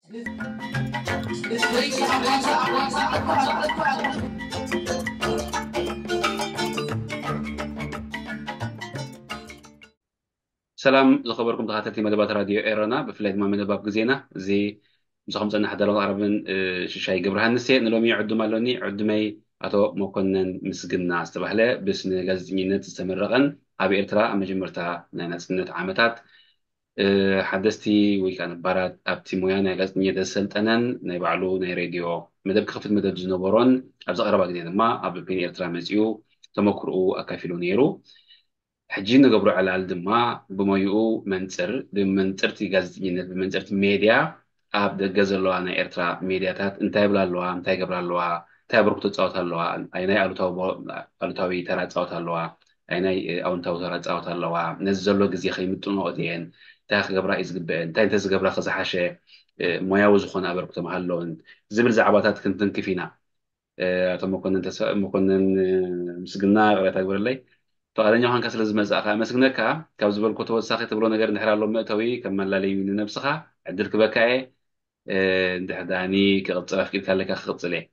سلام زخبركم تخاتلتي مدبات راديو إيرانا بفلايد ما مدباب جزينا زي مسخم زنا حدا لو عربن شاي قبرها النسي نلومي عدو مالوني عدو مي أتو مكونن مسجنا استبحله بس نجازينينت استمرغن أبي إرترا أما جمرتها ناس نت عامتات حدثتي ويكان بارات أبتي مويانا جازني دسلت أنا نيبعلو ني راديو مدب كخفت مدب زنوبرون أبزق ربع جديد ما قبل بين إرترا مزيو تمكروا أكافيلو نيرو حجي نقبرو على الدما بمايو منصر بمنصرتي غازينينت بمنصرت ميديا اب دغزلو انا ارترا ميدياتات انتاي بلالوا انتاي غبرالوا انتاي بركو تصاوتالوا ايناي الوتاوي ترا تصاوتالوا ايناي اونتاو ترا تصاوتالوا نزلو غزي خيمطنو اودين تاخ غبرا ازغبن انتاي تز غبرا خزحاشه موياو زخون ابركو مهلون زبل زعباتات كنتن كفينا اتو مكونن مسغنا غريتا غبرلي فقالني هان كسل زمزأخا مسكنك كاب زبل كتب وساخي تبرو نجار نحرا لهم مأتوي كمل لا لي نفسها عدلك بكاي دحداني كغطس في كل لك خطس ليه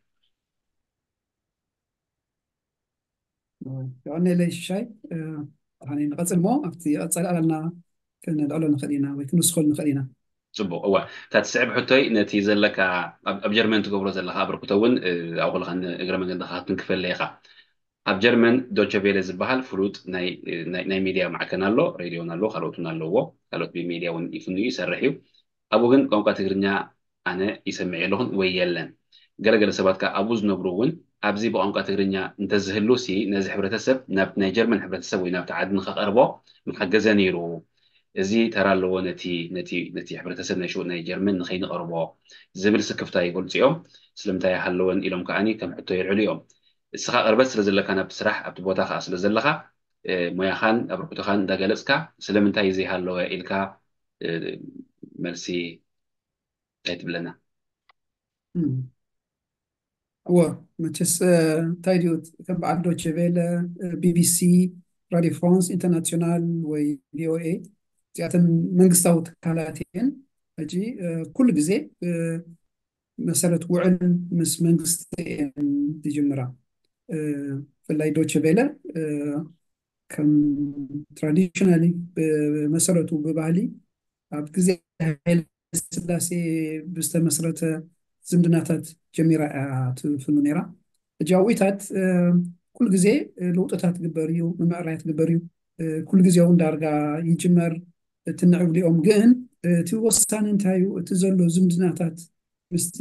يعني ليش شيء يعني نقص الماء أفتي أتصل لنا كنا الأول نخلينا ويكون نخلينا صبو هو تاتسعب حتى نتيجة لك أبجرمن تقبل زلها أبركتون أقول لك أن إجرام دخلت نكفل ليها أبجرمن دوتشا فيلا زبال فروت ناي ميديا مع كنالو راديو نالو خلوتو نالو خلوت بميديا ونيفنو يسرحيو أبو جن قام كاتجرنيا أنا يسمع لهم ويلن جرجر سبات كأبوز نبرون أبزي بقام كاتجرنيا أنت زهلوسي نزح حبرتسب نبت نيجر من حبرتسب ونبت عاد نخ أربعة من حق زنيرو زي ترى لو نتي حبرتسب نشو نيجر من خين أربعة زميل سكفتاي قلت يوم سلمتاي حلون إلهم كأني كم حتى اليوم السخاء قربت سلزلك أنا بسرح أبتبوتا خاص سلزلها مويا خان أبركوتا خان دجالسكا سلمتاي زي هاللو إلكا ميرسي كاتب لنا هو متس تايديو تبع دوتشي فيلا بي بي سي راديو فرانس انترناسيونال و بي او اي زياتن منقصتاو تكالاتين اجي كل جزء مسألة وعل مس منقصتين دي جمرة في اللاي دوتشي فيلا كم تراديشنالي بمسألة ببالي ኣብ ግዜ ሃይለ ስላሴ ብዝተመስረተ ዝምድናታት ጀሚራ እያ ትፍኑ ነይራ ሕጂ ኣዊታት ኩሉ ግዜ ለውጥታት ግበር እዩ ምምዕራይ ትግበር እዩ ኩሉ ግዜ እውን ዳርጋ ይጅመር ትንዕብሊኦም ግን እቲ ወሳኒ እንታይ እዩ እቲ ዘሎ ዝምድናታት ምስቲ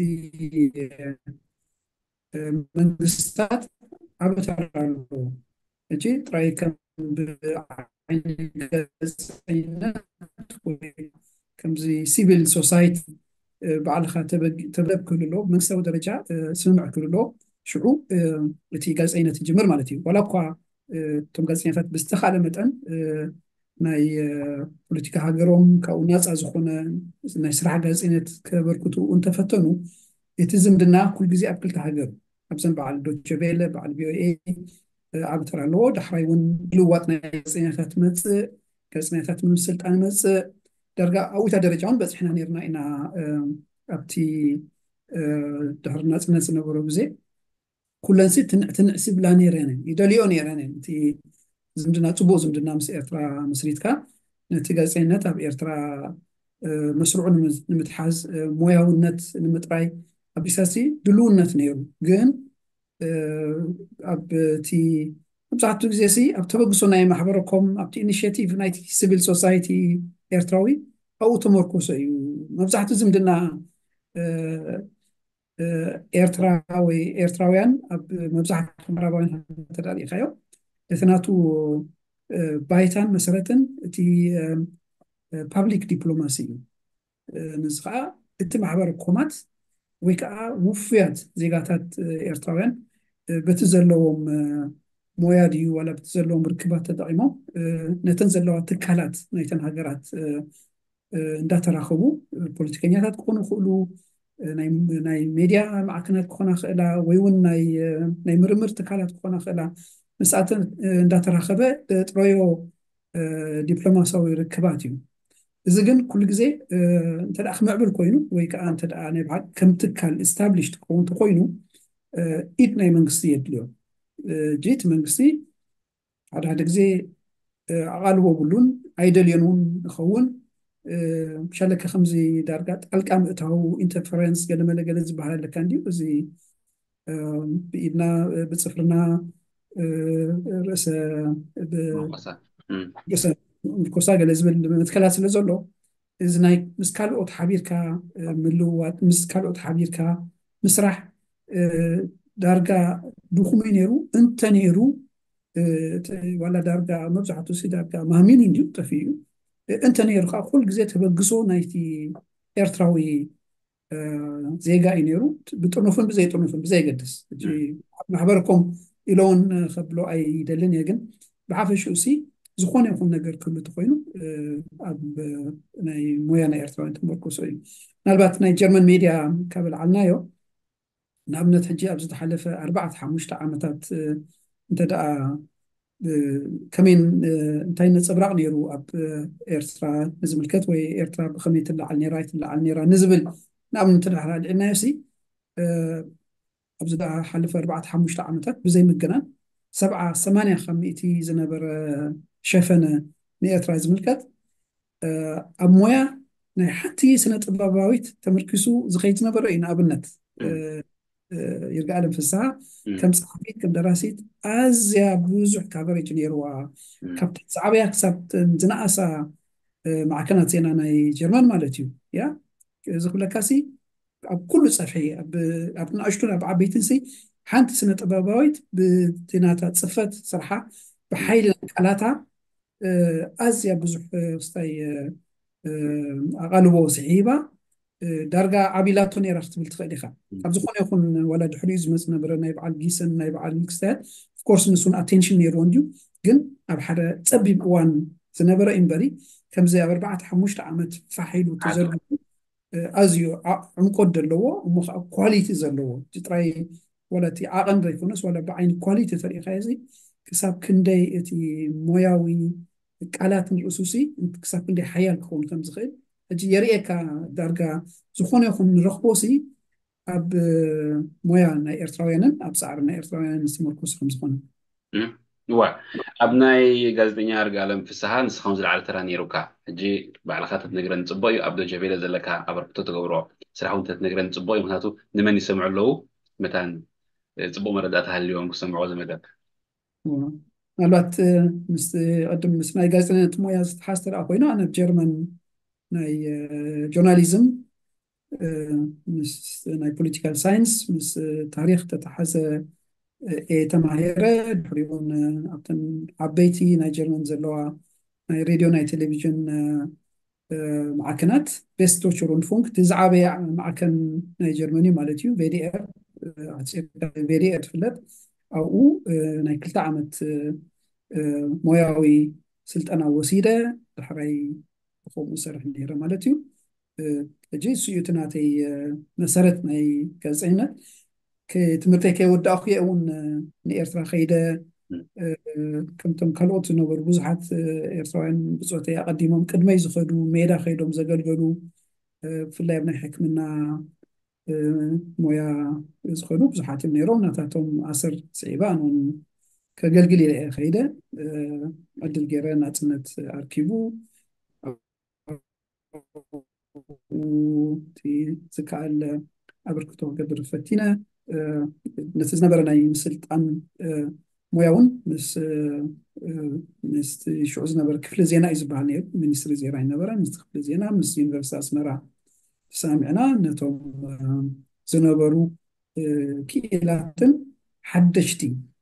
መንግስታት ዓበታር ኣለዎ ሕጂ ጥራይ ከም ብዓይኒ ገጽነት ከምዚ ሲቪል ሶሳይቲ ባዕልኻ ተበብ ክህልሎ መንግስታዊ ደረጃ ስምምዕ ክህልሎ ሽዑ እቲ ጋዜጠኝነት ይጅምር ማለት እዩ ዋላ እኳ እቶም ጋዜጠኛታት ብዝተኻለ መጠን ናይ ፖለቲካ ሃገሮም ካብኡ ናፃ ዝኾነ ናይ ስራሕ ጋዜጠኝነት ከበርክቱ እንተፈተኑ እቲ ዝምድና ኩሉ ግዜ ኣብ ክልተ ሃገር ኣብዘን በዓል ዶቼ ቬለ በዓል ቪኦኤ ዓብተር ኣለዎ ዳሕራይ እውን ልዋጥ ናይ ጋዜጠኛታት መፅእ ጋዜጠኛታት ምምስልጣን መፅእ درجة أو تدرجون بس إحنا نيرنا إنا أبتي دهرنا ناس نقولوا بزي كل نسيت تنعسب لا نيرانين يدليون نيرانين تي زمدنا تبوز زمدنا مس إيرترا مسريتكا نتيجة سينات أب إيرترا مشروع نمتحاز مويا ونت نمتراي أب إساسي دلون نت نيرو جن أب تي بصحتو جزيسي أب تبغسو ناي محبركم أب تي إنيشيتيف نايتي سيفيل سوسايتي ኤርትራዊ ኣብኡ ተመርኮሰ እዩ መብዛሕትኡ ዝምድና ኤርትራ ወይ ኤርትራውያን ኣብ መብዛሕትኡ ምዕራባውያን ተዳሊኻዮ እቲ ናቱ ባይታን መሰረትን እቲ ፓብሊክ ዲፕሎማሲ እዩ ንስ ከዓ እቲ ማሕበር ኮማት ወይ ከዓ ውፍያት ዜጋታት ኤርትራውያን በቲ ዘለዎም ሞያ ድዩ ዋላ በቲ ዘለዎም ርክባት ተጠቂሞም ነተን ዘለዋ ትካላት ናይተን ሃገራት እንዳተራኸቡ ፖለቲከኛታት ክኾኑ ይኽእሉ ናይ ሜድያ ማዕከናት ክኾና ክእላ ወይ እውን ናይ ምርምር ትካላት ክኾና ክእላ ምስኣተን እንዳተራኸበ ጥረዮ ዲፕሎማሲያዊ ርክባት እዩ እዚ ግን ኩሉ ግዜ እንተ ደኣ ክምዕብል ኮይኑ ወይ ከዓ እንተ ደኣ ናይ ባዕል ከም ትካል እስታብሊሽድ ክኸውን እንተኮይኑ ኢድ ናይ መንግስቲ የድልዮ ጀት መንግስቲ ሓደ ሓደ ግዜ ኣቓልቦ ብሉን ኣይደልዮን እውን ይኸውን ሸለከ ከምዚ ዳርጋ ጣልቃ ምእታው ኢንተርፈረንስ ገለመለ ገለ ዝበሃል ኣለካ እንድዩ እዚ ብኢድና ብፅፍርና ርእሰ መቆሳ ርእሰ ምልኮሳ ገለ ዝብል ምትከላት ስለ ዘሎ እዚ ናይ ምስ ካልኦት ሓቢርካ ምልውዋጥ ምስ ካልኦት ሓቢርካ ምስራሕ ዳርጋ ድኹም እዩ ነይሩ እንተ ነይሩ ዋላ ዳርጋ መብዛሕትኡ ሲ ዳርጋ ማህሚን እንድዩ ጠፊኡ እንተ ነይሩ ከዓ ኩሉ ግዜ ተበግሶ ናይቲ ኤርትራዊ ዜጋ እዩ ነይሩ ብጥኑፍን ብዘይጥኑፍን ብዘይገድስ ማሕበረኩም ኢሎውን ከብሎ ኣይደልን እየ ግን ብሓፈሽኡ ሲ ዝኾነ ይኹን ነገር ክህሉ እንተኮይኑ ኣብ ናይ ሞያ ናይ ኤርትራውያን ተመርኮሶ እዩ ምናልባት ናይ ጀርመን ሚድያ ካብ ልዓልናዮ ንኣብነት ሕጂ ኣብ ዝተሓለፈ 4-5 ዓመታት እንተ ደኣ ከመይ እንታይ ነፀብራቕ ነይሩ ኣብ ኤርትራ ንዝምልከት ወይ ኤርትራ ብከመይ ትለዓል ነራ ይትለዓል ነራ ንዝብል ንኣብነት እንተ ደኣ ልዕልናዮ ሲ ኣብ ዝሓለፈ 4-5 ዓመታት ብዘይ ምግናን 70-80 ካብ ሚእቲ ዝነበረ ሸፈነ ንኤርትራ ዝምልከት ኣብ ሞያ ናይ ሓንቲ ስነ ጥበባዊት ተመርኪሱ ዝኸይድ ዝነበረ እዩ ንኣብነት ይርጋዓለም ፍስሓ ከም ጸሓፊት ከም ደራሲት ኣዝያ ብዙሕ ካቨሬጅ ነይርዋ ካብቲ ዝዓበያ ክሳብ ዝነኣሳ ማዕከናት ዜና ናይ ጀርመን ማለት እዩ ያ እዚ ኩለካሲ ኣብ ኩሉ ፀፍሒ ኣብ ንኣሽቱን ኣብ ዓበይትን ሲ ሓንቲ ስነ ጥበባዊት ብዜናታ ፅፈት ስርሓ ብሓይሊ ቃላታ ኣዝያ ብዙሕ ስታይ ኣቓልቦ ስሒባ ዳርጋ ዓቢላቶ ነይራ ክትብል ትኽእል ኢኻ ካብ ዝኾነ ይኹን ወላ ድሕሪኡ ዝመፅእ ነበረ ናይ በዓል ጊሰን ናይ በዓል ክስታያት ፍኮርስ ንሱን ኣቴንሽን ነይርዎ እንድዩ ግን ኣብ ሓደ ፀቢብ እዋን ዝነበረ እምበሪ ከምዚ ኣብ 4-5 ዓመት ፋሒሉ ተዘርጊሑ ኣዝዩ ዕምቆት ዘለዎ እሞ ከዓ ኳሊቲ ዘለዎ ጥራይ ወላ እቲ ዓቐን ዘይኮነስ ወላ ብዓይኒ ኳሊቲ ተሪኢኻ እዚ ክሳብ ክንደይ እቲ ሞያዊ ቃላት ንርእሱ ሲ ክሳብ ክንደይ ሓያል ክኸውን ከም ዝኽእል ሕጂ የርኤካ ዳርጋ ዝኾነ ይኹን ንረኽቦ ሲ ኣብ ሞያ ናይ ኤርትራውያንን ኣብ ፃዕሪ ናይ ኤርትራውያንን ዝተመርኮሱ ከም ዝኾነ ዋ ኣብ ናይ ጋዜጠኛ ይርጋዓለም ፍስሓ ንስኻውን ዝለዓለ ተራ ነይሩካ ሕጂ ባዕልካ ተትነግረኒ ፅቡቅ እዩ ኣብ ዶጀ ቬለ ዘለካ ኣበርክቶ ትገብሮ ስራሕ እውን ተትነግረኒ ፅቡቅ እዩ ምክንያቱ ንመን ይሰምዑ ኣለዉ መታን ፅቡቅ መረዳእታ ሃልዮም ክሰምዕዎ ዝመደብ ምናልባት ምስ ቅድም ምስ ናይ ጋዜጠኛነት ሞያ ዝተሓዝ ተረኣ ኮይኑ ኣነ ጀርመን ናይ ጆርናሊዝም ምስ ናይ ፖለቲካል ሳይንስ ምስ ታሪክ ተተሓዘ ተማሂረ ድሕሪኡን ኣብተን ዓበይቲ ናይ ጀርመን ዘለዋ ናይ ሬድዮ ናይ ቴሌቭዥን ማዕከናት ቤስቶች ሩንድፉንክ እቲ ዝዓበየ ማዕከን ናይ ጀርመን እዩ ማለት እዩ ቬዲኤር ትፍለጥ ኣብኡ ናይ 2 ዓመት ሞያዊ ስልጠና ወሲደ ድሕራይ ከምኡ ሰርሕ ነይረ ማለት እዩ ሕጂ እሱ እዩ እቲ ናተይ መሰረት ናይ ጋዜጠኝነት ትምህርተይ ከይወዳእኹ እየ እውን ንኤርትራ ከይደ ከምቶም ካልኦት ዝነበሩ ብዙሓት ኤርትራውያን ብፆተይ ኣቐዲሞም ቅድመይ ዝኸዱ ሜዳ ከይዶም ዘገልገሉ ብፍላይ ኣብ ናይ ሕክምና ሞያ ዝኸዱ ብዙሓት እዮም ነይሮም ናታቶም ኣሰር ፅዒባ ኣነውን ከገልግል ኢለ እየ ከይደ ዕድል ገይረ ናፅነት ኣርኪቡ ዝከኣል ኣበርክቶ ክገብር ፈቲነ ነቲ ዝነበረ ናይ ምስልጣን ሞያ እውን ምስ ሽዑ ዝነበረ ክፍሊ ዜና እዩ ዝበሃል ነይሩ ሚኒስትሪ ዜና ይነበረ ምስ ክፍሊ ዜና ምስ ዩኒቨርሲቲ ኣስመራ ተሰሚዕና ነቶም ዝነበሩ ክኢላትን ሓደሽቲ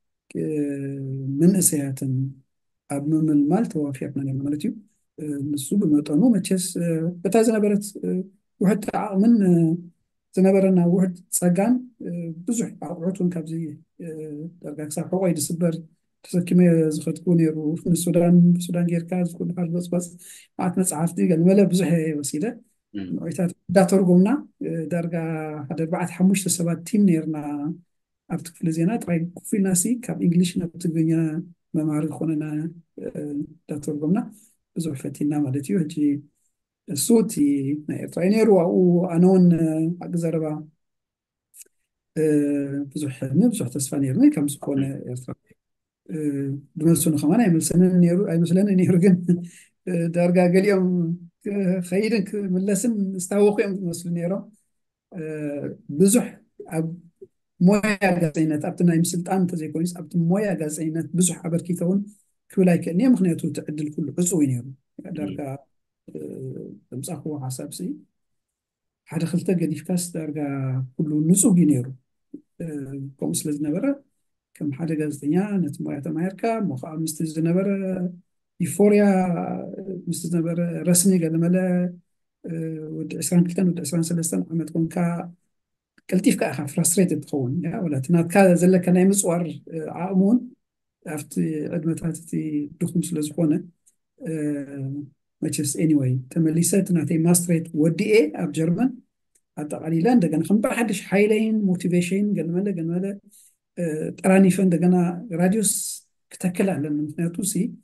መንእሰያትን ኣብ ምምልማል ተዋፊርና ነርና ማለት እዩ ንሱ ብመጠኑ መቸስ በታ ዝነበረት ውሕድ ዓቕምን ዝነበረና ውሕድ ፀጋን ብዙሕ ኣቑሑትን ካብዚ ዳርጋ ክሳብ ሕቆይ ዝስበር ተሰኪመ ዝኸድኩ ነይሩ ንሱዳን ጌርካ ዝኩልካ ዝበፅበፅ ማዓት መፅሓፍቲ ገለመለ ብዙሕ ወሲደ ንዑይታት እንዳተርጎምና ዳርጋ ሓደ 4-5 ሰባት ቲም ነርና ኣብቲ ክፍሊ ዜና ጥራይ ኮፍ ኢልና ሲ ካብ እንግሊሽ ናብ ትግርኛ መምሃሪ ዝኾነና እንዳተርጎምና ብዙሕ ፈቲና ማለት እዩ ሕጂ الصوت نيرو أو أنون أجزربا ብዙሕ ሕልሚ ብዙሕ ተስፋ ነይሩኒ ከም ዝኾነ ኤርትራ ብመልሱን ከማን ኣይመስለኒ ነይሩ ግን ዳርጋ ገሊኦም ከይድን ክምለስን ዝታወቁ እዮም ዝመስሉ ነይሮም ብዙሕ ኣብ ሞያ ጋዜጠኝነት ኣብቲ ናይ ምስልጣን እንተዘይኮይኑስ ኣብቲ ሞያ ጋዜጠኝነት ብዙሕ ኣበርኪተውን ክብል ኣይክእልኒ እየ ምክንያቱ እቲ ዕድል ኩሉ ዕፁው እዩ ነይሩ ዳርጋ ዘምፃኽዎ ሓሳብ ሓደ ክልተ ገዲፍካስ ዳርጋ ኩሉ ንፁግ እዩ ነይሩ ከምኡ ስለ ዝነበረ ከም ሓደ ጋዜጠኛ ነቲ ሞያ ተማሂርካ እሞ ከዓ ምስቲ ዝነበረ ዩፎርያ ምስቲ ዝነበረ ረስሚ ገለመለ ወዲ 22 ወዲ 23 ዓመት ኮንካ ቀልጢፍካ ኢኻ ፍራስትሬትድ ትኸውን ወላ እቲ ናትካ ዘለካ ናይ ምፅዋር ዓቕሙን ኣብቲ ዕድመታት እቲ ድኹም ስለ ዝኾነ መቸስ ኤኒዌይ ተመሊሰ እቲ ናተይ ማስትሬት ወዲኤ ኣብ ጀርመን ኣጠቃሊለ እንደገና ከም ብሓድሽ ሓይለይን ሞቲቬሽን ገለመለ ጠራኒፈ እንደገና ራድዮስ ክተክል ኣለኒ ምክንያቱ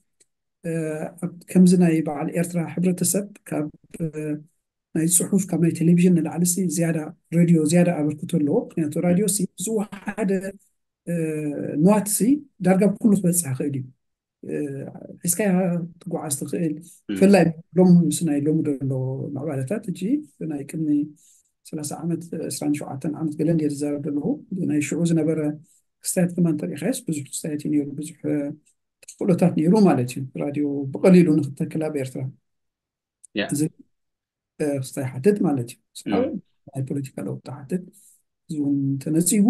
ከምዚ ናይ በዓል ኤርትራ ሕብረተሰብ ካብ ናይ ፅሑፍ ካብ ናይ ቴሌቭዥን ንላዕሊ ዝያዳ ሬድዮ ዝያዳ ኣበርክቶ ኣለዎ ምክንያቱ ራድዮ ዝወሓደ ንዋት ዳርጋ ኩሉ ክበፅሕ ክእል እዩ ሒዝካ ትጓዓዝ ትኽእል ብፍላይ ሎም ምስ ናይ ሎሚ ደሎ ማዕባለታት እጂ ናይ ቅድሚ 30 ዓመት 27 ዓመት ገለ እንድየ ዝዛረብ ዘለኹ ናይ ሽዑ ዝነበረ ክስታያት ከማ እንተሪእኻየስ ብዙሕ ክስታያት እዩ ነይሩ ብዙሕ ተኽእሎታት ነይሩ ማለት እዩ ራድዮ ብቐሊሉ ንክተክላ ብኤርትራ እዚ ክስታይ ሓትት ማለት እዩ ናይ ፖለቲካ ለውጢ ሓትት እዚ እውን ተነፂቡ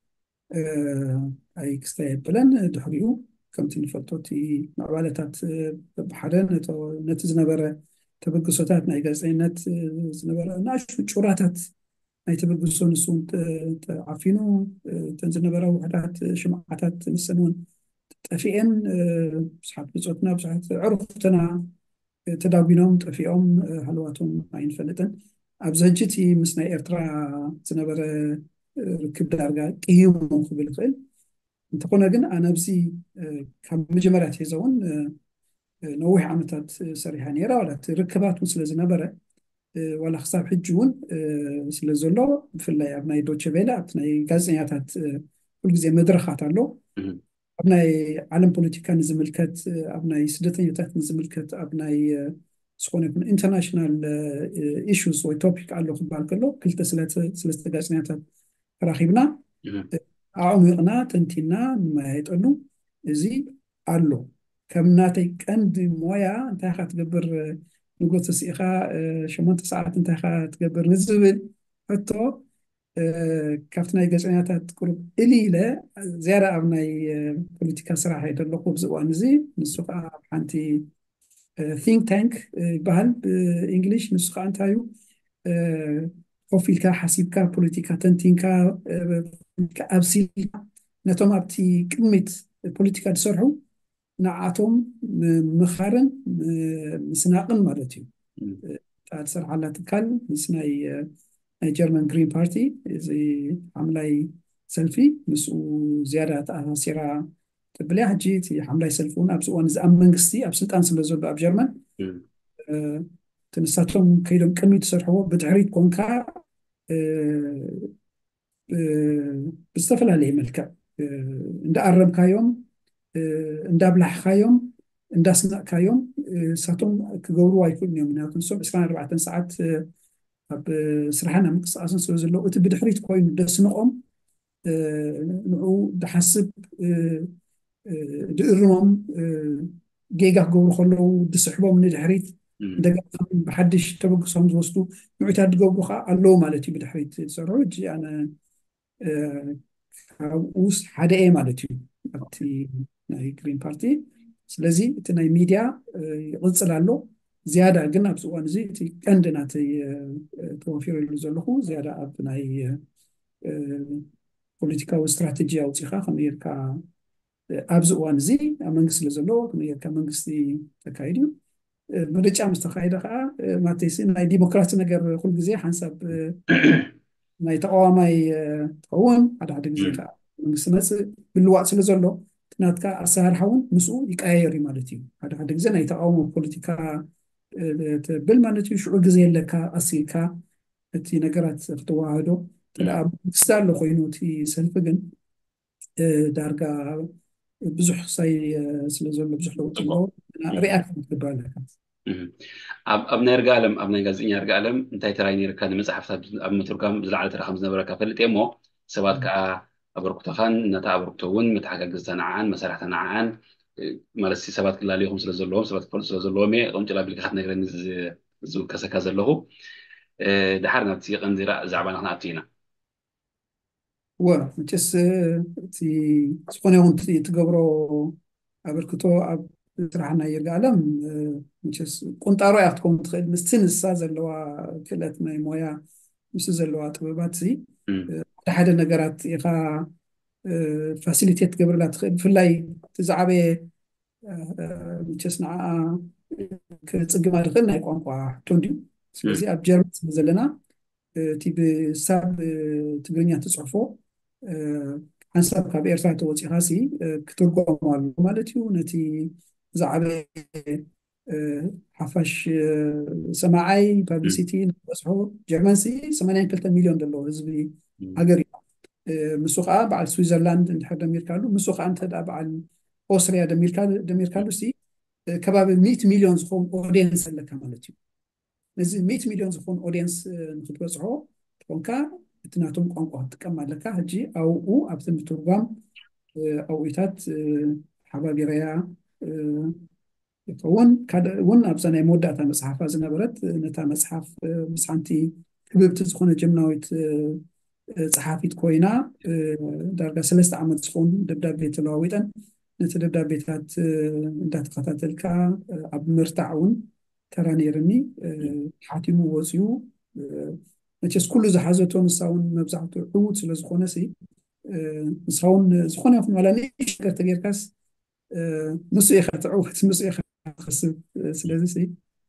ኣይ ክስታይ የብለን ድሕሪኡ ከምቲ ንፈልጦ እቲ ምዕባለታት ብሓደ ነቲ ዝነበረ ተበግሶታት ናይ ጋዜጠኝነት ዝነበረ ንኣሽቱ ጩራታት ናይ ተበግሶ ንሱ ተዓፊኑ እተን ዝነበራ ውሕዳት ሽምዓታት ንሰን እውን ጠፊአን ብዙሓት ብፆትና ብዙሓት ዕሩኽትና ተዳጒኖም ጠፊኦም ሃልዋቶም ኣይንፈልጥን ኣብዚ ሕጂ እቲ ምስ ናይ ኤርትራ ዝነበረ ርክብ ዳርጋ ቅይሙ ክብል ይኽእል እንተኾነ ግን ኣነ ኣብዚ ካብ መጀመርያ ትሒዘ እውን ነዊሕ ዓመታት ሰሪሓ ነይራ ዋላ እቲ ርክባት ስለ ዝነበረ ዋላ ክሳብ ሕጂ እውን ስለ ዘሎ ብፍላይ ኣብ ናይ ዶቼ ቬለ ኣብቲ ናይ ጋዜጠኛታት ኩልግዜ መድረኻት ኣሎ ኣብ ናይ ዓለም ፖለቲካ ንዝምልከት ኣብ ናይ ስደተኛታት ንዝምልከት ኣብ ናይ ዝኾነ ይኩን ኢንተርናሽናል ኢሹስ ወይ ቶፒክ ኣሎ ክበሃል ከሎ ክልተ ሰለስተ ጋዜጠኛታት ተራኺብና ኣዕሚቕና ተንቲና ንመያየጠሉ እዚ ኣሎ ከም ናተይ ቀንዲ ሞያ እንታይ ኢኻ ትገብር ንጎ ተሲኢኻ 8 ሰዓት እንታይ ኢኻ ትገብር ንዝብል ሕቶ ካብቲ ናይ ጋዜጠኛታት ቁሩብ ኢለ ዝያዳ ኣብ ናይ ፖለቲካ ስራሕ የደለኹ ኣብዚ እዋን እዚ ንሱ ከዓ ኣብ ሓንቲ ቲንክ ታንክ ይበሃል ብእንግሊሽ ንሱ ከዓ እንታይ እዩ ኮፍ ኢልካ ሓሲብካ ፖለቲካ ተንቲንካ ኣብሲልካ ነቶም ኣብቲ ቅድሚት ፖለቲካ ዝሰርሑ ንዓቶም ምኻርን ምስናቕን ማለት እዩ ትሰርሓላ ትካል ምስ ናይ ጀርመን ግሪን ፓርቲ እዚ ሓምላይ ሰልፊ ምስኡ ዝያዳ ተኣሳሲራ ትብል እያ ሕጂ እቲ ሓምላይ ሰልፊ እውን ኣብዚ እዋን እዚ ኣብ መንግስቲ ኣብ ስልጣን ስለ ዘሎ ኣብ ጀርመን እቲ ንሳቶም ከይዶም ቅድሚት ዝሰርሕዎ ብድሕሪት ኮንካ ብዝተፈላለየ መልክዕ እንዳኣረምካዮም እንዳብላሕካዮም እንዳስናእካዮም ንሳቶም ክገብሩ ኣይክእሉን እዮም ምክንያቱ ንሶም 24 ሰዓት ኣብ ስራሕና ምንቅስቃስን ስለ ዘለዎ እቲ ብድሕሪት ኮይኑ ደስንቖም ንዑ ድሓስብ ድእርሞም ጌጋ ክገብሩ ከለዉ ድስሕቦም ንድሕሪት እንደገና ብሓድሽ ተበግሶም ዝወስዱ ንዑታት ዝገብሩ ከዓ ኣለዉ ማለት እዩ ብድሕሪት ዝሰርሑ እጂ ኣነ ካብኡስ ሓደ እየ ማለት እዩ ኣብቲ ናይ ግሪን ፓርቲ ስለዚ እቲ ናይ ሚድያ ይቕፅል ኣሎ ዝያዳ ግን ኣብዚ እዋን እዚ እቲ ቀንዲ ናተይ ተወፊረሉ ዘለኹ ዝያዳ ኣብ ናይ ፖለቲካዊ ስትራቴጂ ኣውፂኻ ከመይ ጌርካ ኣብዚ እዋን እዚ ኣብ መንግስቲ ስለ ዘሎ ከመይ ጌርካ መንግስቲ ተካይድ እዩ ምርጫ ምስ ተካይደ ከዓ ማተይሲ ናይ ዲሞክራሲ ነገር ኩሉ ግዜ ሓንሳብ ናይ ተቃዋማይ ትኸውን ሓደ ግዜ ከዓ መንግስቲ መፅእ ብልዋጥ ስለ ዘሎ ናትካ ኣሰራርሓ እውን ምስኡ ይቀያየር እዩ ማለት እዩ ሓደ ግዜ ናይ ተቃውሞ ፖለቲካ تبل معناتي شعور جزي لك أصيلك تي نجارات تواهدو تلا تستعلو خوينو تي سلفجن دارجا بزح ساي سلزول بزح لو صبح. تلو رياكت تبالك ኣብ ናይ ርጋ ዓለም ኣብ ናይ ጋዜጠኛ ርጋ ዓለም እንታይ ተራይ ነርካ ንመፅሓፍታት ኣብ ምትርጓም ዝለዓለ ተራ ከም ዝነበረካ ፈልጥ እሞ ሰባት ከዓ ኣበርክቶኻን ነታ ኣበርክቶ እውን መተሓጋገዝታ ንዓዓን መሳርሕታ ንዓዓን ማለት ሰባት ክላለይኹም ስለ ዘለዎም ሰባት ክፈልጡ ስለ ዘለዎም እየ ቅምጭላ ቢልካ ክትነግረኒ ዝውከሰካ ዘለኹ ድሓር ናብቲ ቀንዲ ዛዕባና ክንኣቱ ኢና ومتس تي سخوني هون تجبرو أبركتو أب ترحنا يرجعلم متس كنت أروح أحكم تخيل مستن الساز اللي هو كلت ما مويا مس اللي هو طبيبات زي لحد النجارات يخا فاسيليتيت جبر لا تخيل في اللي تزعبي متس نع كتصقم على خلنا يكون قا توندي ስለዚህ ኣብ ጀርመን ዘለና እቲ ብሳብ ትግርኛ ተፅሕፎ ሓንሳብ ካብ ኤርትራ ተወፂኻ ሲ ክትርጎመሉ ማለት እዩ ነቲ ዝዓበየ ሓፋሽ ሰማዓይ ፓብሊሲቲ ንበፅሖ ጀርመን ሲ 82 ሚልዮን ዘለዎ ህዝቢ ሃገር እዩ ምስኡ ከዓ በዓል ስዊዘርላንድ እንድሕር ደሚርካሉ ምስኡ ከዓ እንተ በዓል ኦስትሪያ ደሚርካሉ ሲ ከባቢ 100 ሚልዮን ዝኸውን ኦድየንስ ኣለካ ማለት እዩ ነዚ 100 ሚልዮን ዝኸውን ኦድየንስ ንክትበፅሖ ኮንካ እቲ ናቶም ቋንቋ ክትጥቀም ኣለካ ሕጂ ኣብኡ ኣብቲ ምትርጓም ኣውኢታት ሓባቢረያ ይኸውን እውን ኣብዛ ናይ መወዳእታ መፅሓፋ ዝነበረት ነታ መፅሓፍ ምስ ሓንቲ ህብብቲ ዝኾነ ጀምናዊት ፀሓፊት ኮይና ዳርጋ 3 ዓመት ዝኸውን ደብዳቤ ተለዋዊጠን ነቲ ደብዳቤታት እንዳተኸታተልካ ኣብ ምርታዕ እውን ተራ ነይርኒ ሓቲሙ ወፅዩ መቸስ ኩሉ ዝሓዘቶ ንሳ እውን መብዛሕትኡ ዕዉት ስለ ዝኾነ ሲ ንሳ እውን ዝኾነ ይኹን ዋላ ንእሽቶ ነገር ተጌርካስ ንሱ ኢኻ ትዕወት ንሱ ኢኻ ትኸስብ ስለዚ ሲ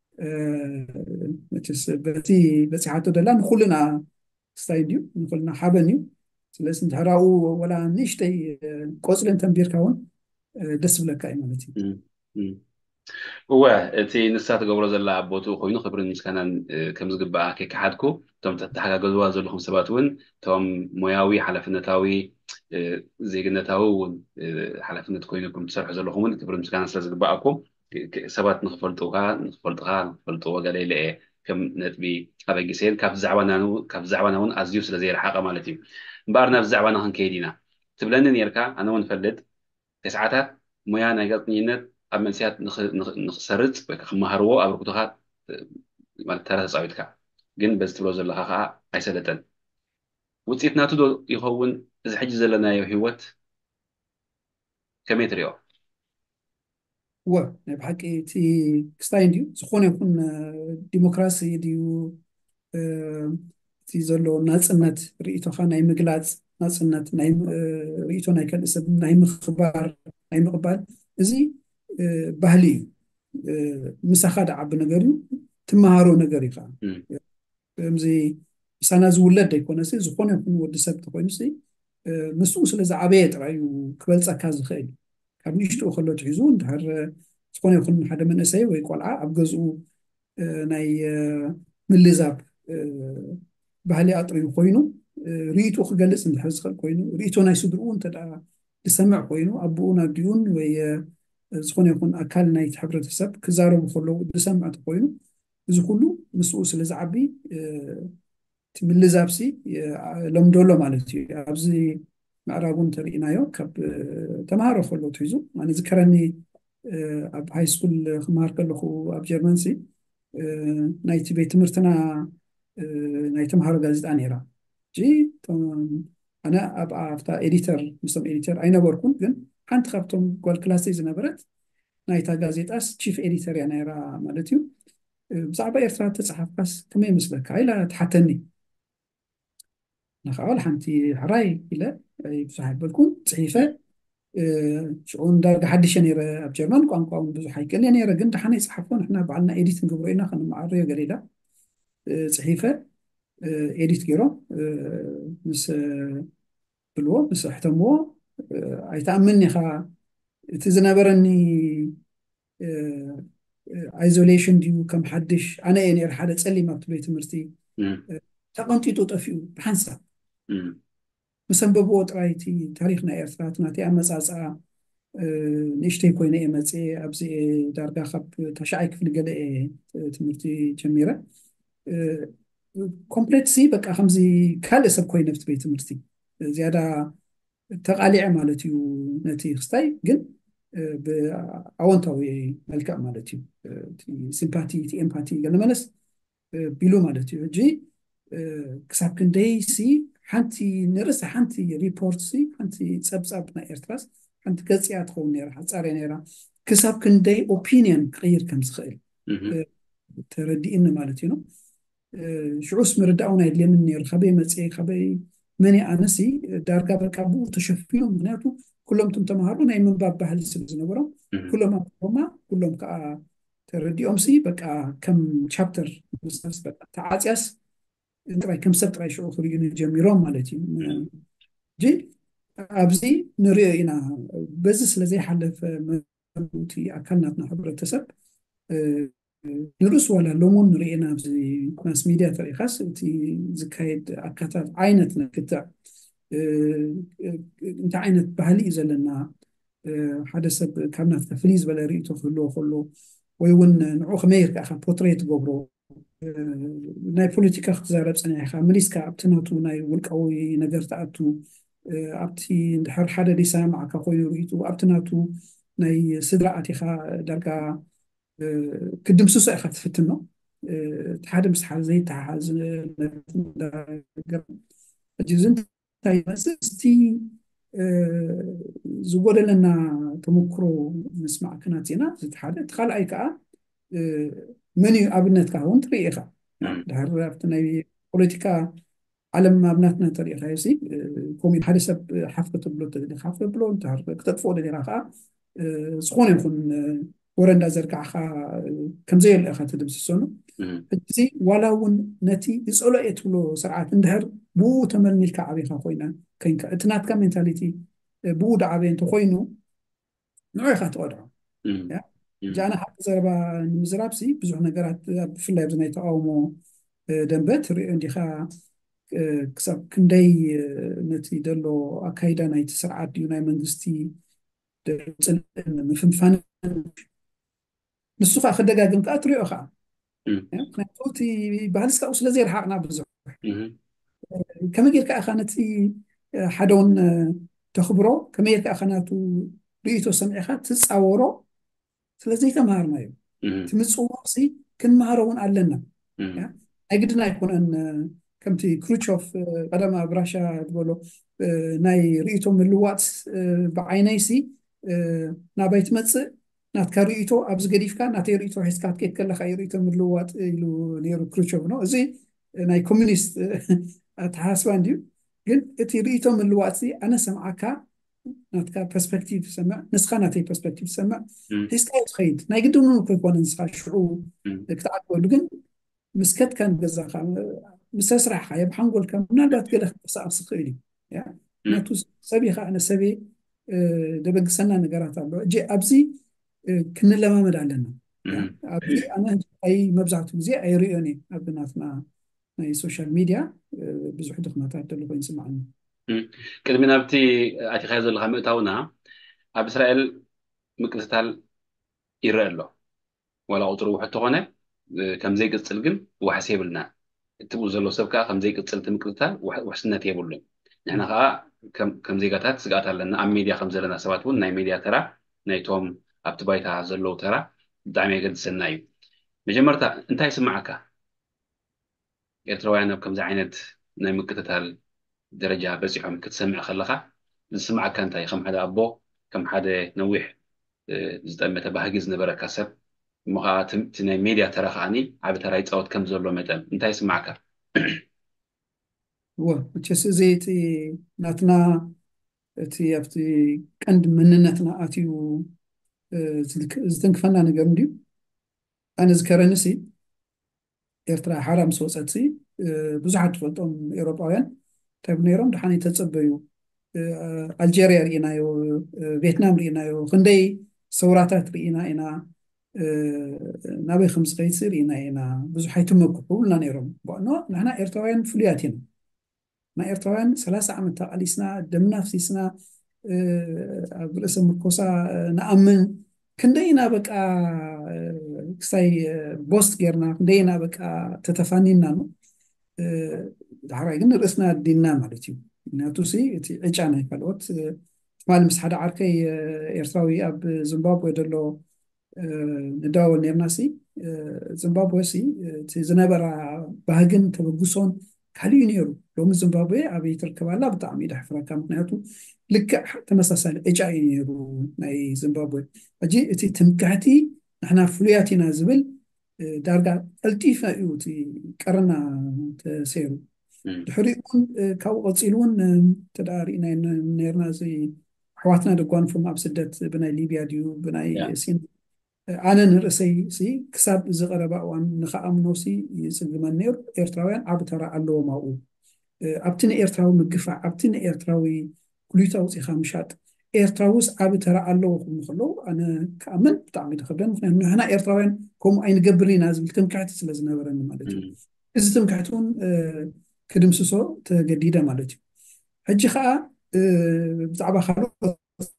መቸስ በቲ በፂሓቶ ደላ ንኩልና ስታይ ድዩ ንኩልና ሓበን እዩ ስለዚ እንድሕራኡ ዋላ ንእሽተይ ቆፅሊ እንተንቢርካ እውን ደስ ብለካ እዩ ማለት እዩ እወ እቲ ንሳ ትገብሮ ዘላ ቦትኡ ኮይኑ ክብርን ምስጋናን ከም ዝግባኣ ከይከሓድኩ እቶም ተተሓጋገዝዋ ዘለኹም ሰባት እውን እቶም ሞያዊ ሓላፍነታዊ ዜግነታዊ እውን ሓላፍነት ኮይነኩም ትሰርሑ ዘለኹም እውን ክብርን ምስጋናን ስለ ዝግባኣኩም ሰባት ንክፈልጡካ ንክፈልጥዎ ገለ ኢለ እየ ከም ነጥቢ ኣበጊሰን ካብቲ ዛዕባና እውን ኣዝዩ ስለ ዘይረሓቐ ማለት እዩ እምበኣር ናብዚ ዛዕባና ክንከይድ ኢና ትብለኒ ነርካ ኣነ እውን ፈልጥ ተስዓታት ሞያ ናይ ጋዜጠኝነት ኣብ መንስያት ንክሰርፅ ወይ ክመሃርዎ ኣበርክቶኻ ማለት ተራ ተፃዊትካ ግን በዚ ትብሎ ዘለካ ከዓ ኣይሰለጠን ውፅኢት ናቱ ዶ ይኸውን እዚ ሕጂ ዘለናዮ ሂወት ከመይ ትሪኦ ናይ ብሓቂ እቲ ክስታይ ድዩ ዝኾነ ይኹን ዲሞክራሲ ድዩ እቲ ዘሎ ናፅነት ርእቶኻ ናይ ምግላፅ ናፅነት ርእቶ ናይ ካልእ ሰብ ናይ ምኽባር ናይ ምቕባል እዚ ባህሊ እዩ ምሳኻ ደዓቢ ነገር እዩ ትመሃሮ ነገር እዩ ከዓ ከምዚ ምሳና ዝውለድ ኣይኮነሲ ዝኾነ ይኹን ወዲ ሰብ ተኮይኑ ምስኡ ስለ ዝዓበየ ጥራይ እዩ ክበልፀካ ዝኽእል ካብ ንእሽትኡ ከሎ ትሒዙ እንድሕር ዝኾነ ይኹን ሓደ መንእሰይ ወይ ቆልዓ ኣብ ገዝኡ ናይ ምልዛብ ባህሊ ኣጥርዩ ኮይኑ ርእቱ ክገልፅ እንድሕር ዝኽእል ኮይኑ ርእቶ ናይ ስድርኡ እንተዳ ዝሰምዕ ኮይኑ ኣቦኡን ኣዲኡን ወይ ዝኾነ ይኹን ኣካል ናይቲ ሕብረተሰብ ክዛረቡ ከለዉ ዝሰምዕ ተኮይኑ እዚ ኩሉ ምስኡ ስለ ዝዓቢ እቲ ምልዛብሲ ለምደሎ ማለት እዩ ኣብዚ ምዕራቡ እንተሪእናዮ ካብ ተምሃሮ ከሎ ትሒዙ ኣነ ዝከረኒ ኣብ ሃይ ስኩል ክመሃር ከለኹ ኣብ ጀርመን ሲ ናይቲ ቤት ትምህርትና ናይ ተምሃሮ ጋዜጣ ነይራ ኣነ ኣብታ ኤዲተር ምስቶም ኤዲተር ኣይነበርኩን ግን ሓንቲ ካብቶም ጓል ክላሰይ ዝነበረት ናይታ ጋዜጣስ ቺፍ ኤዲተር እያ ነይራ ማለት እዩ ብዛዕባ ኤርትራ ተፀሓፍካስ ከመይ ይመስለካ ኢላ ትሓተኒ ንኻባል ሓንቲ ሕራይ ኢለ ብዙሕ ኣይበልኩን ፅሒፈ ሽዑን ዳርጋ ሓድሸ ነይረ ኣብ ጀርመን ቋንቋ እውን ብዙሕ ኣይክእል ነይረ ግን ድሓነ ይፅሓፎ ንሕና በዓልና ኤዲት ንግብሮ ኢና ከንመዓርዮ ገለ ኢላ ፅሒፈ ኤዲት ገይሮም ምስ ብልዎ ምስ ሕተምዎ ኣይተኣምን ኢኻ እቲ ዝነበረኒ ايزوليشن ديو كم حدش انا يعني حدا تصلي ما بتبيت مرتي مم. تقنتيتو طفيو بحنسا مم. مسببو طرايتي تاريخنا ايرتراتنا تي امصاصا نشتي كوينه امصي ابزي دارغا خب تشعي كفل قد تمرتي جميره كومبليت سي بقى خمزي كال سب كوينه في بيت مرتي زياده تقاليع مالتيو نتي خستاي جن بأونتاوي ملكا مالتيو سيمباتي تي امباتي قال مالس بيلو مالتيو جي كساب كندي سي حنتي نرس حنتي ريبورت سي حنتي تسبسب نا ايرتراس حنتي قصيات خو نيرا حصاري نيرا كساب كندي اوبينيون غير كم سخيل مم. تردينا مالتيو شعوس مرداونا اللي مني الخبي متسي خبي مني أنسي داركا بركابو تشفيهم بناتو كلهم تمتمهرون أي من باب بحل السبزن مم. كلهم هما كلهم كا تردي أمسي بقى كم شابتر بس بقى تعاتياس انت راي كم سبت راي شعور خريجين جميرون مالتي جي أبزي نرينا بزس لزي حلف منتي أكلنا حبر التسب نرس ولا لومون رئينا في ماس ميديا طريقة تي زكايد أكتر عينتنا كتا انت عينت بهالي إذا لنا حدث كامنا في تفليز بلا ريتو خلو ويون نعو خمير كأخا بوتريت قبرو ناي بوليتيكا اختزارب سنة أخا مليسكا أبتناتو ناي والكوي نقرت أبتو أبتي ندحر حدا دي سامع كخوي ريتو أبتناتو ناي سدراتي خا درقا كدم سوسة أخذت فتنة تحاد مسحال زي تحاز جزنت تاي مسستي زوجة لنا تمكرو نسمع كناتينا تحاد تخال أي كا مني أبنت كهون طريقة مم. ده رفتنا بوليتيكا على ما أبنتنا طريقة هيسي كومي حدث حفظ بلو تدري حفظ بلو انت عارف كتطفو لي راخا سخون يكون ورندا زركع خا كم زي الأخا تدبس السنة مم. زي ولو نتي يسألوا يتولو سرعات اندهر بو تملني الكعبي خا خوينا كين اتنات كم منتاليتي بو دعابي انتو خوينو نوعي خا تقدروا مم. مم. جانا حق زربا نمزرابسي بزوح نقرات بفلا بزنا يتقاومو دنبت عندي خا كسب كندي نتي دلو أكايدا نايت سرعات ديو ناي منغستي دلو مفنفان نسوخا خدقاقم كأتريو خا مم. قلتي بهالسكا أوس لزير حقنا بزوح مم. كما قلت كأخانتي حدون تخبرو كما قلت كأخاناتو ريتو سمعيخا تتصورو سلازي تمهارنا مم. تمتصورسي كنمهارون علنا مم. أجدنا يكون أن كمتي كروتشوف قدما براشا تقولوا ناي ريتو من الوقت بعينيسي نابيت متص ناتكا ريتو أبز قديفكا ناتي ريتو حسكات كيت كلا خاي ريتو من الوقت إلو نيرو كروتشوف نو زي ناي كومونيست تحاسبان ديو قل اتي ريتو من الوقت سي أنا سمعكا ناتكا برسبكتيف سمع نسخة ناتي برسبكتيف سمع مم. حسكا يتخيد ناي قدونو كيكون نسخة شعور مم. كتعب ولقن مسكت كان جزاك مسسرح خايب حنقول كم نالبات كده سأل سقيلي يعني مم. ناتو سبي أنا سبي دبق سنة نقرأت جي أبزي كنا لما مدعلنا يعني مم. أبزي أنا أي مبزعت زي أي ريوني أبناتنا أي سوشيال ميديا بزح دخنات اللي بين سمعنا مم. ቅድሚ ናብቲ ኣቲኻዮ ዘለካ ምእታውና ኣብ እስራኤል ምቅፅታል ይረአ ኣሎ ዋላ ቁፅሪ ውሕድ ተኾነ ከም ዘይቅፅል ግን ዋሕሲ የብልና እትብኡ ዘሎ ሰብ ከዓ ከም ዘይቅፅል እቲ ምቅፅታል ውሕስነት የብሉን ንሕና ከዓ ከም ዜጋታት ስጋኣት ኣለና ኣብ ሚድያ ከም ዘለና ሰባት እውን ናይ ሚድያ ተራ ናይቶም ኣብቲ ባይታ ዘለው ተራ ብጣዕሚ የገድሰና እዩ መጀመርታ እንታይ ይስማዓካ ኤርትራውያን ኣብ ከምዚ ዓይነት ናይ ምክትታል ደረጃ በፂሖም ክትሰምዕ ከለካ ዝስማዓካ እንታይ ከም ሓደ ኣቦ ከም ሓደ ነዊሕ ዝጠመተ ባህጊ ዝነበረካ ሰብ እሞ ከዓ እቲ ናይ ሜድያ ተራ ከዓኒ ዓብ ተራ ይፃወት ከም ዘሎ መጠን እንታይ ይስማዓካ هو زي ناتنا تي أفتي كند مننتنا أتيو زتنكفنا نقرن ديو أنا ذكرنسي إرترا حرام سوساتسي بزحت فلتهم إيروباويان طيب نيرم دحاني تتصبيو ألجيريا رينايو فيتنام رينايو خندي سوراتات رينا إنا ናበይ ከም ዝኸይድ ርኢና ኢና ብዙሕ ኣይትመክሑ ብልና ነይሮም በኖ ንሕና ኤርትራውያን ፍሉያት ኢና ናይ ኤርትራውያን 30 ዓመት ተቃሊስና ደምና ፍሲስና ኣብ ርእሰ ምርኮሳ ንኣምን ክንደይና በቃ ክሳይ ቦስት ጌርና ክንደይና በቃ ተተፋኒና ነው ዳሕራይ ግን ርእስና ዲና ማለት እዩ ምክንያቱ እቲ ዕጫ ናይ ካልኦት ትማሊ ምስ ሓደ ዓርከይ ኤርትራዊ ኣብ ዚምባብዌ ደሎ نداول نيرناسي زيمبابوي እቲ ዝነበራ ባህግን ተበግሶን ካልዩ ነይሩ ሎሚ ዚምባብዌ ኣብ ይትርከባላ ብጣዕሚ ዳሕፍራካ ምክንያቱ ልክዕ ተመሳሳሊ ዕጫ እዩ ነይሩ ናይ ዚምባብዌ ሕጂ እቲ ትምካሕቲ ንሕና ፍሉያት ኢና ዝብል ዳርጋ ቀልጢፈ እዩ እቲ ቀረና ተሰይሩ ድሕሪኡ እውን ካብኡ ቀፂሉ እውን ተዳሪእና ነርና እዚ ኣሕዋትና ደጓንፎም ኣብ ስደት ብናይ ሊብያ ድዩ ብናይ ሲን ኣነ ንርእሰይ ክሳብ ዝቐረባ እዋን ንኸኣምኖሲ ይፅግመን ነይሩ ኤርትራውያን ዓብ ተራ ኣለዎም ኣብኡ ኣብቲ ንኤርትራዊ ምግፋዕ ኣብቲ ንኤርትራዊ ኩሉታ ውፅኢኻ ምሻጥ ኤርትራውስ ዓብ ተራ ኣለዎ ክብሉ ከለዉ ኣነ ክኣምን ብጣዕሚ ድኽብደን ምክንያቱ ንሕና ኤርትራውያን ከምኡ ኣይንገብር ኢና ዝብል ትምክሕቲ ስለ ዝነበረኒ ማለት እዩ እዚ ትምክሕቲ እውን ክድምስሶ ተገዲደ ማለት እዩ ሕጂ ከዓ ብዛዕባ ካልኦት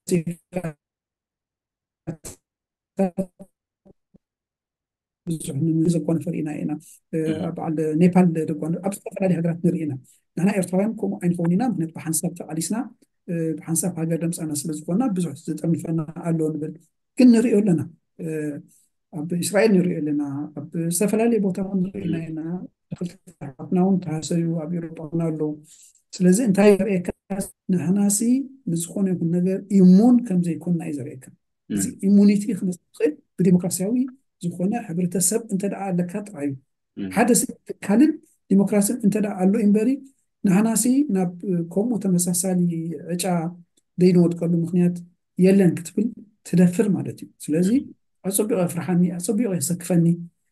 ብዙሕ ንዘጓኑ ፈሪእና ኢና በዓል ኔፓል ደጓኑ ኣብ ዝተፈላለዩ ሃገራት ንሪኢና ንሕና ኤርትራውያን ከምኡ ኣይንኸውን ኢና ምክንያቱ ብሓንሳብ ተቃሊስና ብሓንሳብ ሃገር ደምፃና ስለ ዝኾንና ብዙሕ ዝጠርንፈና ኣሎ ንብል ግን ንሪኦ ኣለና ኣብ እስራኤል ንሪኦ ኣለና ኣብ ዝተፈላለየ ቦታ ንሪኢና ኢና ተኽልታትና እውን ተሃሰዩ ኣብ ኤውሮጳ እውን ኣለዉ ስለዚ እንታይ የርኤካ ንሕናሲ ንዝኾነ ይኹን ነገር ኢሙን ከም ዘይኮንና እዩ ዘርኤካ እዚ ኢሙኒቲ ክመፅእ ዝኽእል ብዲሞክራሲያዊ ዝኾነ ሕብረተሰብ እንተደኣ ኣለካ ጥራዩ ሓደ ካልእ ዲሞክራሲን እንተደኣ ኣሎ እምበሪ ንሕናሲ ናብ ከምኡ ተመሳሳሊ ዕጫ ዘይንወድቀሉ ምክንያት የለን ክትብል ትደፍር ማለት እዩ ስለዚ ኣፀቢቑ የፍርሓኒ ኣፀቢቑ የሰክፈኒ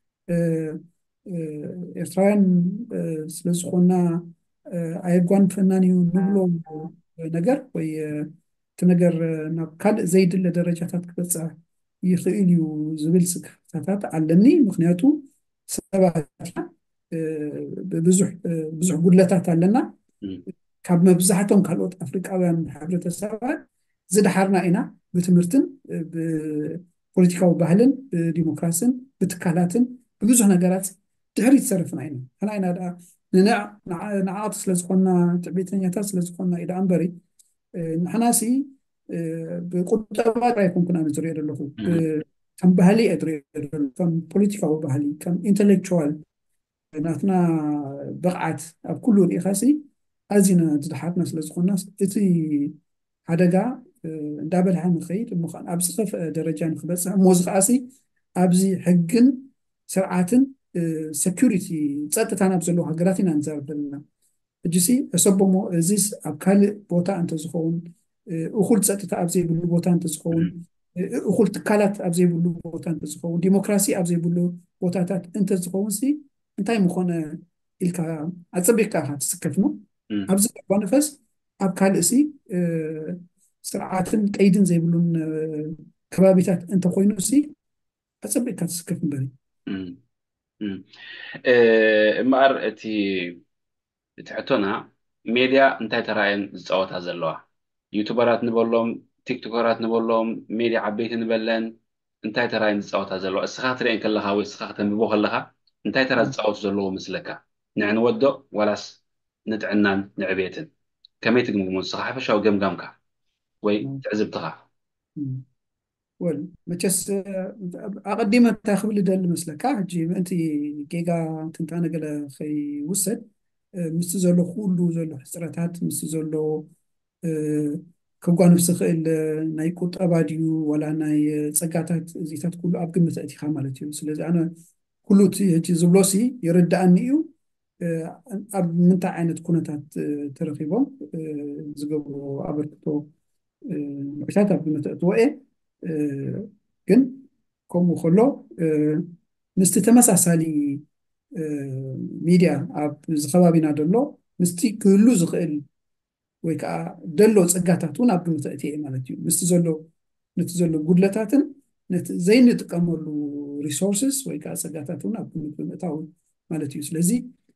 ኤርትራውያን ስለዝኾና ኣየጓንፈናን እዩ ንብሎ ነገር ወይ እቲ ነገር ናብ ካልእ ዘይድለ ደረጃታት ክበፅሕ ይኽእል እዩ ዝብል ስክፍታታት ኣለኒ ምክንያቱ ሰባት ብዙሕ ጉድለታት ኣለና ካብ መብዛሕቶም ካልኦት ኣፍሪቃውያን ሕብረተሰባት ዝደሓርና ኢና ብትምህርትን ብፖለቲካዊ ባህልን ብዲሞክራስን ብትካላትን ብብዙሕ ነገራት ድሕሪ ዝሰርፍና ኢና ሕና ኢና ደኣ ንዓቐቲ ስለዝኾንና ትዕቤተኛታት ስለዝኾንና ኢዳ እምበሪ ንሕናሲ ብቁጠባ ጥራይ ኮንኩና ዝሪኦ ዘለኹ ከም ባህሊ እየ ዝሪኦ ዘለኹ ከም ፖለቲካዊ ባህሊ ከም ኢንተሌክቹዋል ናትና ብቕዓት ኣብ ኩሉ ሪኢኻሲ ኣዝና ዝደሓርና ስለዝኾንና እቲ ሓደጋ እንዳበልሐ ንኸይድ እሞ ከዓ ኣብ ዝኸፍአ ደረጃ ንክበፅሕ እሞ እዚ ከዓሲ ኣብዚ ሕግን ስርዓትን ሴኪሪቲ ፀጥታ ናብ ዘለዎ ሃገራት ኢና ንዛረብ ዘለና ሕጂሲ እሰቦሞ እዚስ ኣብ ካልእ ቦታ እንተዝኸውን እኹል ፀጥታ ኣብ ዘይብሉ ቦታ እንተዝኸውን እኹል ትካላት ኣብ ዘይብሉ ቦታ እንተዝኸውን ዲሞክራሲ ኣብ ዘይብሉ ቦታታት እንተዝኸውን እንታይ ምኾነ ኢልካ ኣፀቢቕካ ኢኻ ትስከፍኖ ኣብዚ ነፈስ ኣብ ካልእ ስርዓትን ቀይድን ዘይብሉን ከባቢታት እንተኮይኑ ኣፀቢቕካ ትስከፍ ንበሪ እምበኣር እቲ ሕቶና ሜድያ እንታይ ተራእየን ዝፃወታ ዘለዋ ዩቱበራት ንበሎም ቲክቶከራት ንበሎም ሜድያ ዓበይቲ ንበለን እንታይ ተራእየን ዝፃወታ ዘለዋ እስኻ ትሪአን ከለኻ ወይ እስኻ ከተንብቦ ከለኻ እንታይ ተራ ዝፃወቱ ዘለዎ ምስለካ ንዕንወዶ ዋላስ ንጥዕናን ንዕቤትን ከመይ ትግምግሞ ንስኻ ሓፈሻዊ ገምጋምካ ወይ ትዕዝብትኻ ወል መቸስ ኣቐዲመ እንታይ ክብል ይደሊ መስለካ ሕጂ ምእንቲ ጌጋ ትንታነ ገለ ከይውሰድ ምስቲ ዘሎ ኩሉ ዘሎ ሕፅረታት ምስቲ ዘሎ ከጓንፍ ዝኽእል ናይ ቁጠባ ድዩ ወላ ናይ ፀጋታት እዚታት ኩሉ ኣብ ግምት ኣእቲኻ ማለት እዩ ስለዚ ኣነ ኩሉ እቲ ሕጂ ዝብሎሲ ይርዳእኒ እዩ ኣብ ምንታይ ዓይነት ኩነታት ተረኺቦም ዝገብሮ ኣበርክቶ ንኡሽታት ኣብ ግምት ኣእትዎ እየ ግን ከምኡ ከሎ ምስቲ ተመሳሳሊ ሚድያ ኣብ ዝኸባቢና ደሎ ምስቲ ክህሉ ዝኽእል ወይ ከዓ ደሎ ፀጋታት እውን ኣብ ግምት ኣእትየ ማለት እዩ ምስቲ ዘሎ ነቲ ዘሎ ጉድለታትን زي نتقملوا resources ወይ ከዓ ፀጋታቱን ኣብ ግምት ብምእታው ማለት እዩ ስለዚ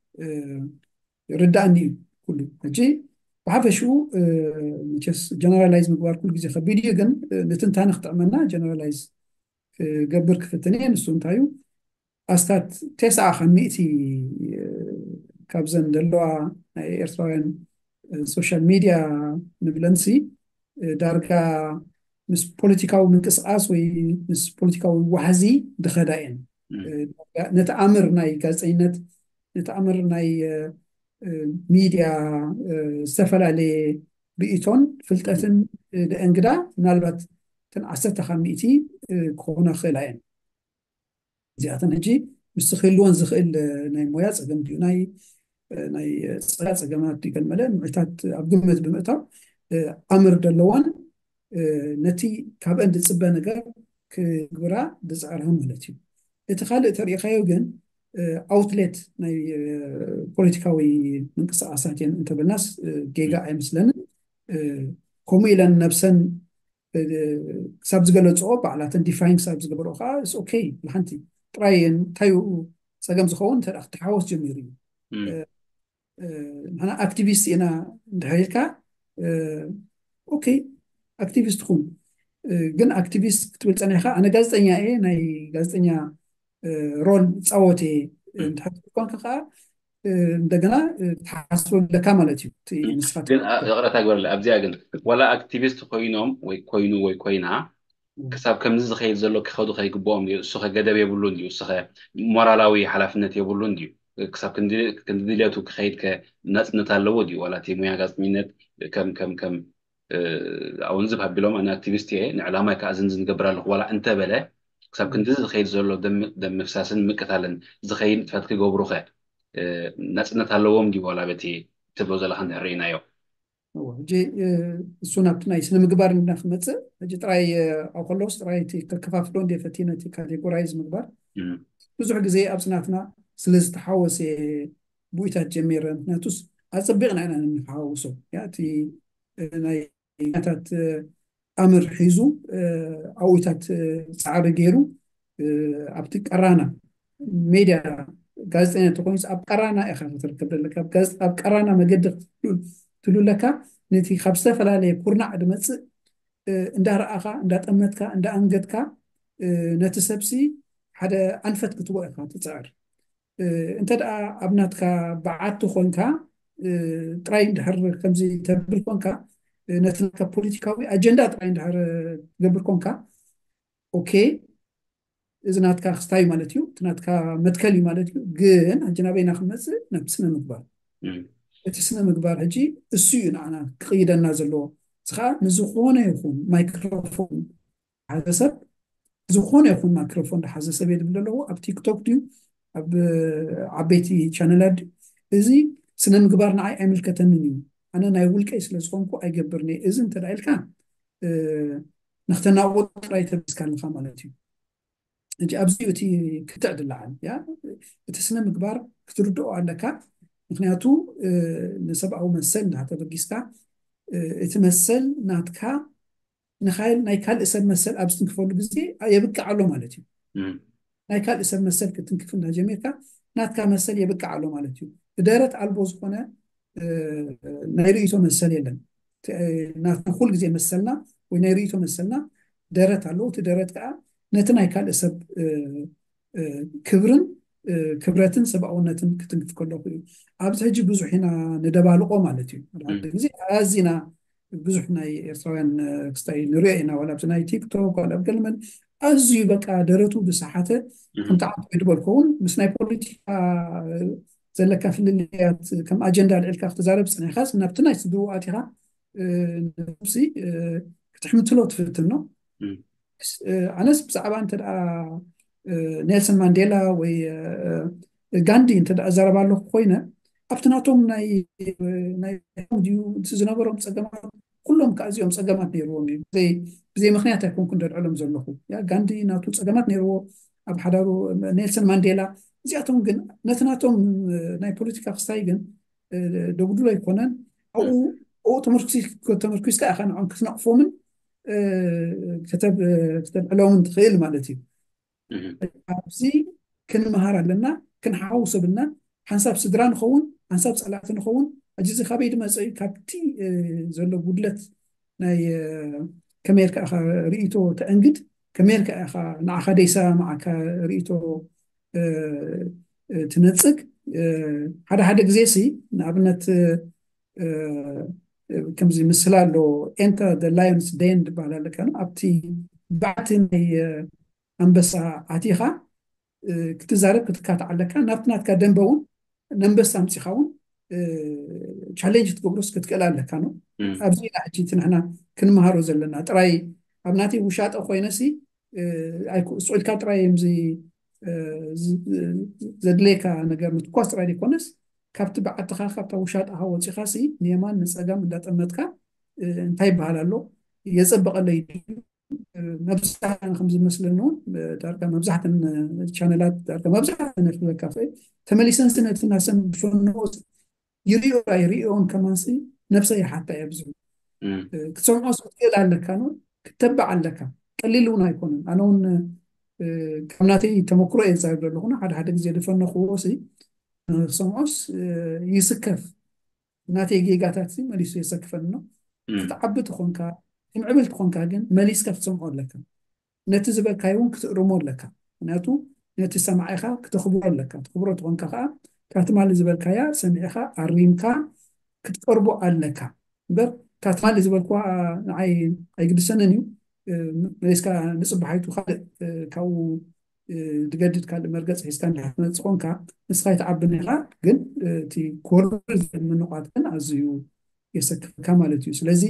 ርዳእኒ ኩሉ ሕጂ ብሓፈሽኡ መቸስ ጀነራላይዝ ምግባር ኩሉ ግዜ ከቢድ እዩ ግን ንትንታነ ክጠቕመና ጀነራላይዝ ክገብር ክፍትን እየ ንሱ እንታይ እዩ ኣስታት 9 ካብ 100 ካብዘን ዘለዋ ናይ ኤርትራውያን ሶሻል ሚድያ ንብለንሲ ዳርጋ ምስ ፖለቲካዊ ምንቅስቃስ ወይ ምስ ፖለቲካዊ ዋሕዚ ድኸዳ እየን ነተኣምር ናይ ጋዜጠኝነት ነተኣምር ናይ ሚድያ ዝተፈላለየ ርእቶን ፍልጠትን እንግዳ ምናልባት ተን 10 ካብ 100 ክኾና ክኽእላ እየን እዚኣተን ሕጂ ምስ ክህልዎን ዝኽእል ናይ ሞያ ፀገም ድዩ ናይ ፀገማት ድዩ ከልመለ ምዕታት ኣብ ግምት ብምእታው ኣምር ደለዋን ነቲ ካብአን ዝፅበ ነገር ክግብራ ዝፅዕርሃ ማለት እዩ እቲ ካልእ ተሪእኻዮ ግን ኣውትሌት ናይ ፖለቲካዊ ምንቅስቃሳት እየን እንተበልናስ ጌጋ ኣይመስለንን ከምኡ ኢለን ነብሰን ክሳብ ዝገለፅኦ ባዕላተን ዲፋይን ክሳብ ዝገበርኦ ከዓ ኦኬ ንሓንቲ ጥራይ እንታይ ፀገም ዝኸውን እንተ ክትሓወስ ጀሚሩ እዩ ንሕና ኣክቲቪስት ኢና እንድሕሪልካ ኦኬ ኣክቲቪስት ኩን ግን ኣክቲቪስት ክትብል ፀኒሕካ ኣነ ጋዜጠኛ እየ ናይ ጋዜጠኛ ሮል ፃወት እየ እንድሕር ኮንካ ከዓ እንደገና ትሓስበለካ ማለት እዩ ንስኻ ግን እቕረታ ግበርለ ኣብዚኣ ግን ዋላ ኣክቲቪስት ኮይኖም ወይ ኮይኑ ወይ ኮይና ክሳብ ከምዚ ዝኸይድ ዘሎ ክኸዱ ከይግብኦም ድዩ እሱ ገደብ የብሉን ድዩ እሱ ሞራላዊ ሓላፍነት የብሉን ድዩ ክሳብ ክንዲ ድልየቱ ክኸይድ ነፃነት ኣለዎ ድዩ ዋላ እቲ ሙያ ጋዜጠኝነት ከም ኣብኡ ዝብሃቢሎም ኣነ ኣክቲቪስት እየ ንዕላማይ ከዓ ዝንዝን ገብር ኣለኹ ዋላ እንተበለ ክሳብ ክንዲ ዝኸይድ ዘሎ ደም ምፍሳስን ምቅታልን ዝኸይድ ንጥፈት ክገብሩ ኸ ነፃነት ኣለዎም ድዩ ዋላ በቲ ትብሎ ዘለካ እንድሕርኢናዮ ሕጂ እሱ ናብቲ ናይ ስነ ምግባር ክመፅእ ሕጂ ጥራይ ኣብ ከለውስ ጥራይ እቲ ከከፋፍሎ እንደ ፈቲ ነቲ ካቴጎራይዝ ምግባር ብዙሕ ግዜ ኣብ ፅናትና ስለዝተሓወሰ ቡኢታት ጀሚረ ምክንያቱስ ኣፀቢቕና ኢና ንሓዋውሶ እቲ ናይ ታት ኣምር ሒዙ ኣውታት ፃዕሪ ገይሩ ኣብቲ ቀራና ሜድያ ጋዜጠኛ ተኮይኑ ኣብ ቀራና ኢኻ ክትርከብ ዘለካ ኣብ ቀራና መገዲ ትሉለካ ነቲ ካብ ዝተፈላለየ ኩርናዕ ድመፅእ እንዳረኣኻ እንዳጠመትካ እንዳኣንገድካ ነቲ ሰብሲ ሓደ ኣንፈት ክትቦ ኢኻ ትፅዕር እንተ ደኣ ኣብ ናትካ በዓቲ ኮንካ ጥራይ እንድሕር ከምዚ ተብል ኮንካ ነቲ ናትካ ፖለቲካዊ ኣጀንዳ ጥራይ እንድሕር ትገብር ኮንካ ኦኬ እዚ ናትካ ክስታይ ማለት እዩ እቲ ናትካ መትከል እዩ ማለት እዩ ግን ሕጂ ናበይና ክመፅእ ናብ ስነ ምግባር እቲ ስነ ምግባር ሕጂ እሱ እዩ ንዓና ክቅይደና ዘለዎ እዚ ከዓ ንዝኾነ ይኹን ማይክሮፎን ሓደ ሰብ ዝኾነ ይኹን ማይክሮፎን ዝሓዘ ሰብ የድብል ኣለዎ ኣብ ቲክቶክ ድዩ ኣብ ዓበይቲ ቻነላት እዚ ስነ ምግባር ንዓይ ኣይምልከተንን እዩ ኣነ ናይ ውልቀይ ስለ ዝኾንኩ ኣይገብርኒ እዚ እንተ ደኣ ኢልካ ንክተናቅቦ ጥራይ ተቢስካ ኣለካ ማለት እዩ እንጂ ኣብዚ እቲ ክትዕድላዓል እቲ ስነ ምግባር ክትርድኦ ኣለካ ምክንያቱ ንሰብኣዊ መሰል እንዳተበጊስካ እቲ መሰል ናትካ ናይ ካልእ ሰብ መሰል ኣብ ዝትንክፈሉ ግዜ የብቅዕ ኣሎ ማለት እዩ ናይ ካልእ ሰብ መሰል ክትንክፍ እንዳጀሚርካ ናትካ መሰል የብቅዕ ኣሎ ማለት እዩ ብደረት ኣልቦ ዝኾነ ናይ ርእቶ መሰል የለን ናትና ኩሉ ግዜ መሰልና ወይ ናይ ርእቶ መሰልና ደረት ኣለዎ እቲ ደረት ከዓ ነቲ ናይ ካልእ ሰብ ክብርን ክብረትን ሰብኣውነትን ክትንክፍ ከለኹ እዩ ኣብዚ ሕጂ ብዙሕ ኢና ንደባልቆ ማለት እዩ ሓደ ግዜ ኣዝና ብዙሕ ናይ ኤርትራውያን ክስታይ ንሪኦ ኢና ዋላ ኣብዚ ናይ ቲክቶክ ዋላ ኣብ ገለመን ኣዝዩ በቃ ደረቱ ብሰሓተ ከምቲ ዓበ ድበልከውን ምስ ናይ ፖለቲካ ዘለካ ፍልልያት ከም ኣጀንዳ ልዕልካ ክትዛረብ ፅኒሕካስ ናብቲ ናይ ስድውኣት ኢኻ ነብሲ ክትሕምትሎ ትፍትን ነው ኣነስ ብዛዕባ እንተ ደኣ ኔልሰን ማንዴላ ወይ ጋንዲ እንተ ደኣ ዘረባ ኣለኩ ኮይነ ኣብቲ ናቶም ናይ ድዩ ዝነበሮም ፀገማት ኩሎም ከዓ እዚኦም ፀገማት ነይርዎም እዩ ብዘይ ምክንያት ኣይኮንኩ እንደልዕሎም ዘለኹ ጋንዲ ናቱ ፀገማት ነይርዎ ኣብ ሓዳሩ ኔልሰን ማንዴላ እዚኣቶም ግን ነቲ ናቶም ናይ ፖለቲካ ክስታይ ግን ደጉድሎ ኣይኮነን ኣብኡ ተመርኪስካ ኢኻ ንዖም ክትነቕፎምን كتبعلهم تخيل مالتي مهم. أبزي كنمهار لنا كنحاوس بلنا حنساب سدران نخون حنساب صلات نخون أجزي خبيد مسعي كابتي زلو بدلت ناي كميركا أخا رئيتو تأنجد كميركا أخا نعخا ديسا معك رئيتو تنسك هذا جزيسي نابنت كمزي مثلا لو انت ذا لايونز دين بالا لكن ابتي بعتني أنبسا عتيخا ክትዛረብ ክትካትዕ ኣለካ ናብቲ ናትካ ደንበውን ነንበሳ ምፂኻ እውን ቻሌንጅ ትገብሮስ ክትክእል ኣለካ ነው مم. ኣብዚ ኢና ሕጂ እቲ ንሕና ክንመሃሮ ዘለና ጥራይ ኣብ ናተይ ውሻጠ ኮይነሲ ስዑልካ ጥራይ ምዚ ዘድልየካ ነገር ምትኳስ ጥራይ ዘይኮነስ ካብቲ በዓትኻ ካብታ ውሻጣኻ ወፂኻ ሲ ንየማን ንፀጋም እንዳጠመጥካ እንታይ ይበሃል ኣሎ የፀበቐለይ مبزحتن خمس مسلنون دارك مبزحتن شانلات دارك مبزحتن في الكافيه تمليسن سنة الناس بفنوس يريون كمان سي نفسه حتى يبزو مم. كتسمع أصوات كده على كانون كتبع على كان قليلون هيكون أنا كمناتي تمكرو إنسان لهنا حد زيادة فن خواسي سمعوس يسكف ناتي جيجاتاتي ماليس يسكفنه مم. كتعبت خونك عملت خونك جن ماليس كف سمعوا لك نتزبل كايون كترمور لك ناتو نتسمعيخا كتخبر لك تخبر تخونك خا كاتمال زبل كايا سمعيخا أريمكا كتقربوا عليك بر كاتمال زبل كوا عي قد سننيو ماليس كا نصب حيتو خالد كاو تجدد كان مرقص هيستان حنا صونكا نسخاي تعبنيها جن تي كورل من نقاط كان ازيو يسكف كمالتيو سلازي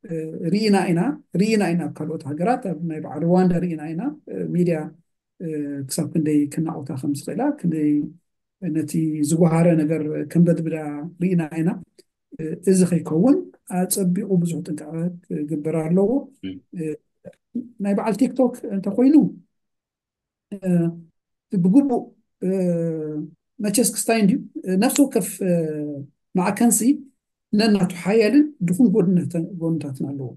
رينا إنا كالوت هجرات ما يبقى رواندا رينا إنا ميديا كسب كندي كنا أوتا خمس قيلا كندي نتي زوهارة نجر كم بدا رينا إنا إذا خيكون أتصبحوا بزحت انتعاد جبرار له مم. ما يبقى على التيك توك أنت خوينو بجوبو ما تشسك دي نفسه كف مع كنسي لأن تحيل دخول جونتاتنا له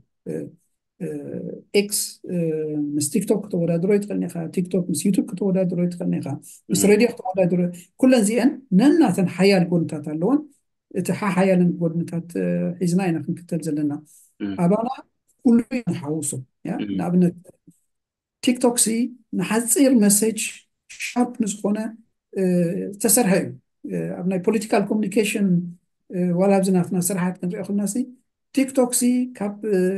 إكس مس تيك توك تورا درويت خلنيها تيك توك مس يوتيوب كتورا درويت خلنيها مس مم. راديو تورا درويت كل زين ننا تنحيل جونتات اللون تحيل جونتات حزناينا كنت زلنا مم. أبانا كل حوصو يا مم. نابن تيك توك سي نحصير مسج شارب نزخونه تسرحي أبناء political communication ولا بزنافنا سرحات كنت أخذ ناسي تيك توك سي كاب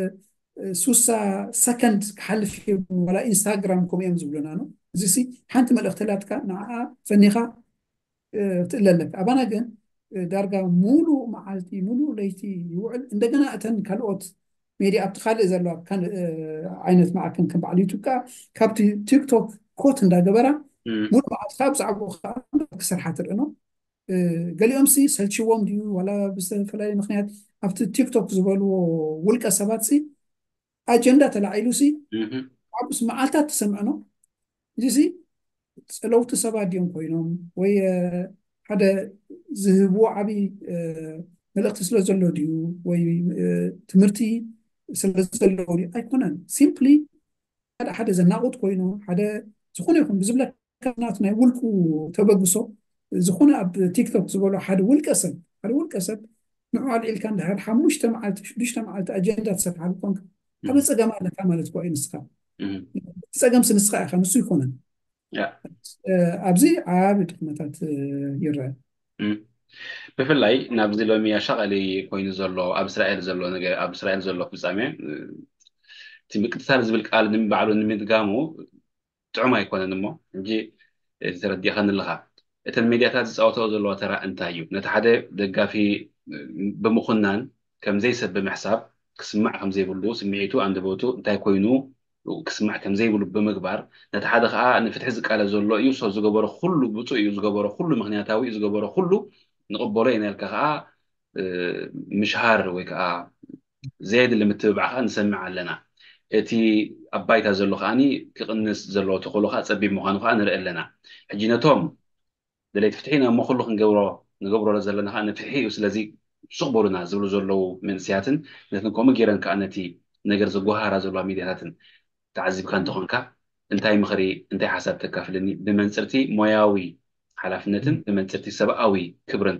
سوسا سكند حلف ولا انستغرام كم يمزبلنا نو زي سي حنت ما الاختلاط كان مع فنيخا تقول لك أبانا جن دارجا مولو معالتي مولو ليتي يوعل عندنا أتن كالوت ميري أبتخال إذا لو كان عينت معك كم بعد يوتيوب كابتي تيك توك كوت عند جبرة مم. مولو بعد خابز عبو خا كسر حاتر إنه قال لي أمسي سألتشوهم ديو ولا بس فلاي مخنيات أبت تيك توك زبالو ولك أسباتسي أجندة تلعيلوسي مم. عبس معالتات تسمعنه جيسي لو تسبات ديون كوينهم وي هذا زهبو عبي ملقت سلزلو ديو وي تمرتي سلزلو ديو أيقونن simply هذا حدا زناقود كوينو حدا زخونة يكون بزبلة كانتنا ولكو تبقصو زخونة أب تيك توك زبالو حدا ولكسب نوع الكان ده هذا حموش تمعلت ليش تمعلت أجندة تسرح على الكونك هذا سجام على كمالت كوين نسخة مم. سجام سنسخة خمسة يكونن يا أبزي عابد خدمات يرى مم. ብፍላይ ናብዚ ሎሚ ኣሻቐሊ ኮይኑ ዘሎ ኣብ እስራኤል ዘሎ ነገር ኣብ እስራኤል ዘሎ ፍጻሜ እቲ ምቅትታል ዝብል ቃል ንምባዕሉ ንምድጋሙ ጥዑም ኣይኮነን እሞ ሕጂ ተረዲእኸኒ ኣለኻ እተን ሚድያታት ዝፃወተኦ ዘለዋ ተራ እንታይ እዩ ነቲ ሓደ ደጋፊ ብምኹናን ከም ዘይሰብ ብምሕሳብ ክስማዕ ከም ዘይብሉ ስምዒቱ ኣንደበቱ እንታይ ኮይኑ ክስማዕ ከም ዘይብሉ ብምግባር ነቲ ሓደ ከዓ ንፍትሒ ዝቃለ ዘሎ እዩ ሰ ዝገበሮ ኩሉ ብፁእ እዩ ዝገበሮ ኩሉ ምክንያታዊ እዩ ዝገበሮ ኩሉ ንቕበሎ ኢና ኢልካ ከዓ ምሽሃር ወይ ከዓ ዘየድሊ ምትብባዕ ከዓ ንሰምዕ ኣለና እቲ ኣብ ባይታ ዘሎ ከዓኒ ክቕንስ ዘለዎ ተኽእሎ ከዓ ፀቢብ ምዃኑ ከዓ ንርኢ ኣለና ሕጂ ነቶም ድሌት ፍትሒና እሞ ኩሉ ንገብሮ ዘለና ከዓ ንፍትሒ እዩ ስለዚ ስቕበሉና ዝብሉ ዘለው መንስያትን ነትን ከምኡ ገይረን ከዓ ነቲ ነገር ዝጓሃራ ዘለዋ ሚድያታትን تعذب كان تخونك انتي مخري انتي حسب تكافلني بمنصرتي موياوي حلفنتن بمنصرتي سبقاوي كبرنك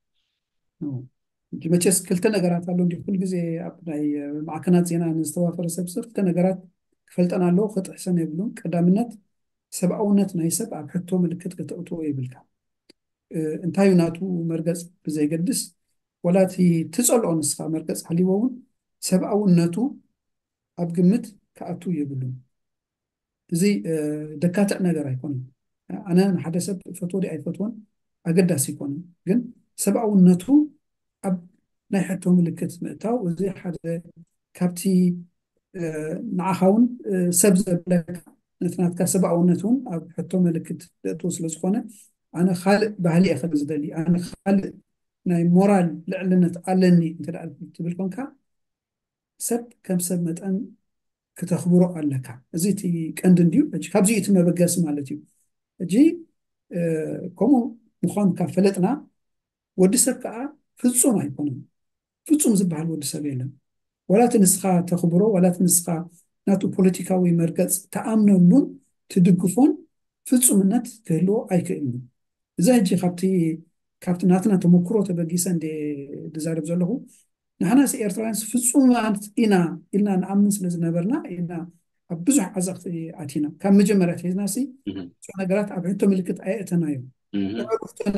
መቼስ ክልተ ነገራት አሉ እንዲ ኩሉ ግዜ ኣብ ናይ ማዕከናት ዜና ንዝተዋፈረ ሰብስብ ክልተ ነገራት ክፈልጠን ኣለዎ ክጥሕሰን የብሉን ቀዳምነት ሰብኣውነት ናይ ሰብ ኣብ ሕቶ ምልክት ከተእትዎ የብልካ እንታይ ናቱ መርገፅ ብዘይገድስ ወላቲ ትፀልኦ ንስኻ መርገፅ ሓሊዎ እውን ሰብኣውነቱ ኣብ ግምት ክኣቱ የብሉን እዚ ደካትዕ ነገር ኣይኮነን ኣነ ንሓደ ሰብ ፈትዎ ዲ ኣይፈትዎን ኣገዳሲ ይኮነን ግን ሰብኣውነቱ ኣብ ናይ ሕቶ ምልክት ምእታው እዚ ሓደ ካብቲ ንዓኻ እውን ሰብ ዘብለካ ነትናትካ ሰብኣውነት እውን ኣብ ሕቶ ምልክት ዘእትዎ ስለ ዝኾነ ኣነ ካልእ ባህሊ እየ ክብል ዝደሊ ኣነ ካልእ ናይ ሞራል ልዕልነት ኣለኒ እንተደኣ ትብል ኮንካ ሰብ ከም ሰብ መጠን ክተኽብሮ ኣለካ እዚ እቲ ቀንዲ እንድዩ ካብዚ እቲ መበገሲ ማለት እዩ እጂ ከምኡ ምዃኑ ካብ ፈለጥና ወዲ ሰብ ከዓ ፍጹም ኣይኮነን ፍጹም ዝበሃል ወዲ ሰብ የለን ወላቲ ንስኻ ተኽብሮ ወላቲ ንስኻ ናቱ ፖለቲካዊ መርገፅ ተኣምነሉን ትድግፎን ፍጹምነት ክህልዎ ኣይክእልን እዚ ሕጂ ካብቲ ናትና ተመክሮ ተበጊሰ እንደ ዝዛረብ ዘለኹ ንሕናስ ኤርትራውያንስ ፍጹማት ኢና ኢልና ንኣምን ስለ ዝነበርና ኢና ኣብ ብዙሕ ዓዘቕቲ ኣቲና ካብ መጀመርያ ትሒዝናሲ ብዙሕ ነገራት ኣብ ሕቶ ምልክት ኣየእተናዮም ዕሩፍትና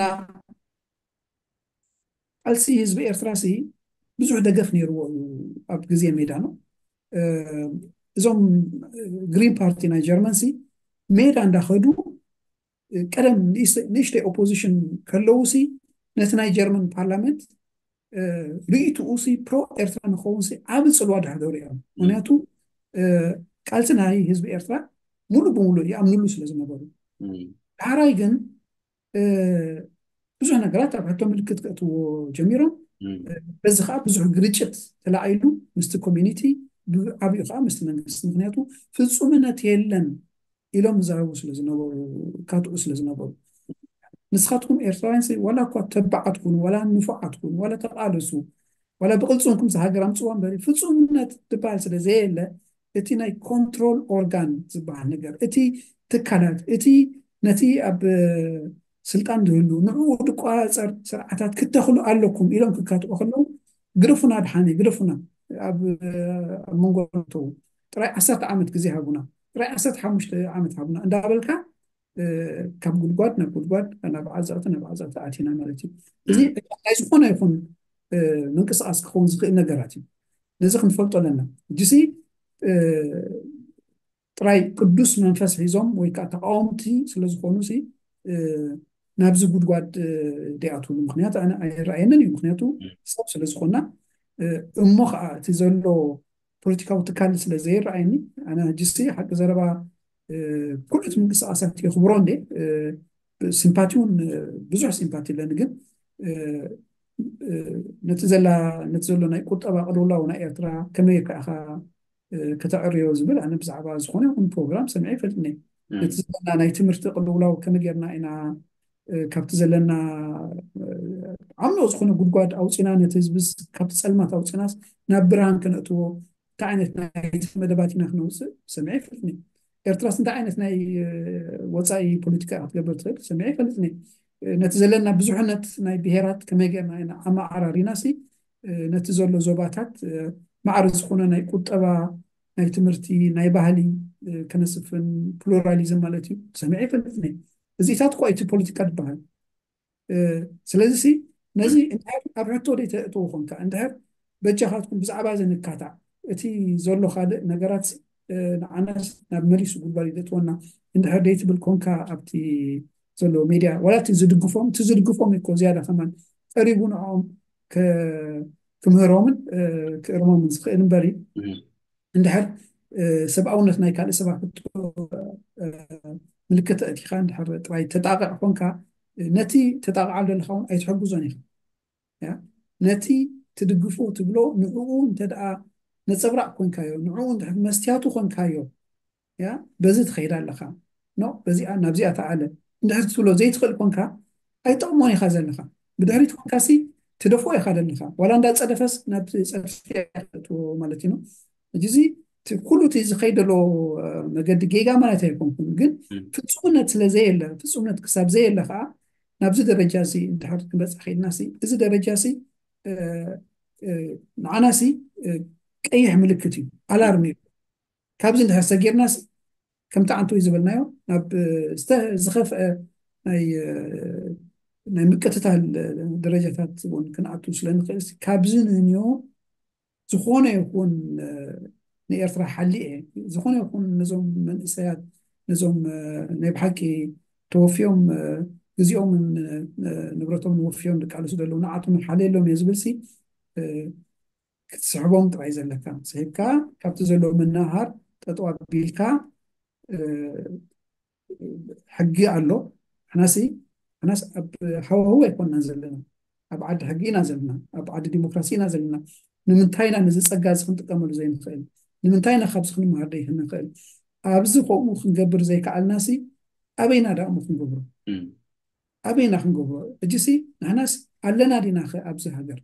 ቃልሲ ህዝቢ ኤርትራሲ ብዙሕ ደገፍ ነይርዎ ኣብ ግዜ ሜዳ ነው እዞም ግሪን ፓርቲ ናይ ጀርመንሲ ሜዳ እንዳኸዱ ቀደም ንእሽተይ ኦፖዚሽን ከለውሲ ነቲ ናይ ጀርመን ፓርላመንት ርኢትኡ ፕሮ ኤርትራ ንኸውን ዓብ ፅልዋ ዳሕደሩ እዮም ምክንያቱ ቃልሲ ናይ ህዝቢ ኤርትራ ሙሉእ ብሙሉእ ይኣምንሉ ስለ ዝነበሩ ዳሕራይ ግን ብዙሕ ነገራት ኣብ ሕቶ ምልክት ከእትዎ ጀሚሮም በዚ ከዓ ብዙሕ ግርጭት ተላዒሉ ምስቲ ኮሚኒቲ ዓብኡ ከዓ ምስቲ መንግስቲ ምክንያቱ ፍጹምነት የለን ኢሎም ዝዛረቡ ስለ ዝነበሩ ካትዑ ስለ ዝነበሩ ንስኻትኩም ኤርትራውያን ወላ እኳ ተባዓት ኩኑ ወላ ንፉዓት ኩኑ ወላ ተቃለሱ ወላ ብቅልፅምኩም ሃገር ኣምፅዋ እምበሪ ፍጹምነት ትበሃል ስለ ዘየለ እቲ ናይ ኮንትሮል ኦርጋን ዝበሃል ነገር እቲ ትካላት እቲ ነቲ ኣብ ስልጣን ዝህሉ ንዕኡ ድቋፀር ስርዓታት ክተኽሉ ኣለኩም ኢሎም ክካትዑ ከለዉ ግደፉና ድሓኒ ግደፉና ኣብ መንጎቶ ጥራይ 10 ዓመት ግዜ ሃቡና ጥራይ 15 ዓመት ሃቡና እንዳበልካ ካብ ጉድጓድ ናብ ጉድጓድ ናብ ዓዘቕቲ ኣቲና ማለት እዩ እዚ ናይ ዝኾነ ይኹን ምንቅስቃስ ክኸውን ዝኽእል ነገራት እዩ ነዚ ክንፈልጦ ኣለና እጅሲ ጥራይ ቅዱስ መንፈስ ሒዞም ወይ ከዓ ተቃወምቲ ስለ ዝኾኑ ናብዚ ጉድጓድ ዲኣትሉ ምክንያቱ ኣነ ኣይረኣየንን እዩ ምክንያቱ ሰብ ስለ ዝኾና እሞ ከዓ እቲ ዘሎ ፖለቲካዊ ትካል ስለ ዘይረኣየኒ ኣነ ጅሲ ሓቂ ዘረባ ኩሉት ምንቅስቃሳት የኽብሮ እንዴ ሲምፓቲውን ብዙሕ ሲምፓቲ ኣለኒ ግን ነቲ ዘሎ ናይ ቁጠባ ቅልውላው ናይ ኤርትራ ከመይ ከኣኻ ከተዕርዮ ዝብል ኣነ ብዛዕባ ዝኾነ ይኹን ፕሮግራም ሰሚዐ ይፈልጥኒ ነቲ ዘለና ናይ ትምህርቲ ቅልውላው ከመይ ጌርና ኢና ካብቲ ዘለና ዓምሎ ዝኾነ ጉድጓድ ኣውፂና ነቲ ህዝቢ ካብቲ ፀልማት ኣውፂናስ ናብ ብርሃን ከነእትዎ እንታይ ዓይነት ናይ መደባት ኢና ክነውፅእ ሰሚዐ ይፈልጥኒ ኤርትራስ እንታይ ዓይነት ናይ ወፃኢ ፖለቲካ ክትገብር ትኽእል ሰሚዐ ይፈልጥኒ ነቲ ዘለና ብዙሕነት ናይ ብሄራት ከመይ ጌርና ኢና ኣማዕራሪናሲ ነቲ ዘሎ ዞባታት ማዕረ ዝኾነ ናይ ቁጠባ ናይ ትምህርቲ ናይ ባህሊ ከነስፍን ፕሉራሊዝም ማለት እዩ ሰሚዐ ይፈልጥኒ እዚታት እኳ እቲ ፖለቲካ ትበሃል ስለዚ ነዚ ኣብ ሕቶ ደይ ተእትዎ ኮንካ እንድሕር በጃኻትኩም ብዛዕባ ዝንካታዕ እቲ ዘሎ ካልእ ነገራት ንዓናስ ናብ መሊሱ ጉድጓድ ይደትወና እንድሕር ደይ ትብል ኮንካ ኣብቲ ዘሎ ሚድያ ወላቲ ዝድግፎም እቲ ዝድግፎም እኮ ዝያዳ ከማን ቀሪቡ ንዖም ክምህሮምን ክእርሞምን ዝኽእል እምበሪ እንድሕር ሰብኣውነት ናይ ካልእ ሰባት ምልክት እቲኻ እንድሕር ጥራይ ተጣቕዕ ኮንካ ነቲ ተጣቕዓሉ ዘለኻ እውን ኣይትሕግዞን ኢኻ ነቲ ትድግፎ ትብሎ ንዕኡ እንተደኣ ነፀብራቅ ኮንካዮ ንዕኡ እንድሕር መስትያቱ ኮንካዮ በዚ ትኸይዳ ኣለኻ በዚኣ ናብዚኣ ተኣለ እንድሕር ትብሎ ዘይትኽእል ኮንካ ኣይጠቕሞን ኢኻ ዘለኻ ብድሕሪት ኮንካሲ ትደፍኦ ኢኻ ዘለኻ ዋላ እንዳፀደፈስ ናብ ፀድፊ ማለት እዩ جزي كله تيجي خيدلو مجد جيجا ما نتاعكم جن في تصونة لزيلة في تصونة كساب زيلة خا نبزي درجاسي انت حرك بس أخي ناسي إذا درجاسي نعناسي أي ملكتي على رمي كابز انت هسجير ناس كم تعنتو يزبلنايو نب زخف أي ናይ ምቀትታ ደረጃታት እውን ክንኣቱ ስለንኽእል ካብዚ ንዮ ዝኾነ ይኹን ንኤርትራ ሓሊ እየ ዝኾነ ይኹን ነዞም መንእሰያት ነዞም ናይ ብሓቂ ተወፊዮም ግዜኦምን ንብረቶም ወፊዮም ደቃልሱ ዘለዉ ንዓቶም ሓልየሎም እየ ዝብል ክትስሕቦም ጥራይ ዘለካ ስሒብካ ካብቲ ዘለዎ መናሃር ጠጠው ኣቢልካ ሕጊ ኣሎ ኣናስ ኣብ ሃዋህው ኣይኮንና ዘለና ኣብ ዓዲ ሕጊ ኢና ዘለና ኣብ ዓዲ ዲሞክራሲ ኢና ዘለና ንምንታይ ኢና ነዚ ፀጋ እዚ ክንጥቀመሉ ዘይንኽእል ንምንታይ ኢና ካብዚ ክንመሃር ዘይንኽእል ኣብዚ ከምኡ ክንገብር ዘይከኣልናሲ ኣበይና ዳእሞ ክንገብሮ ኣበይና ክንገብሮ እጅሲ ንሕናስ ኣለና ዲና ኸ ኣብዚ ሃገር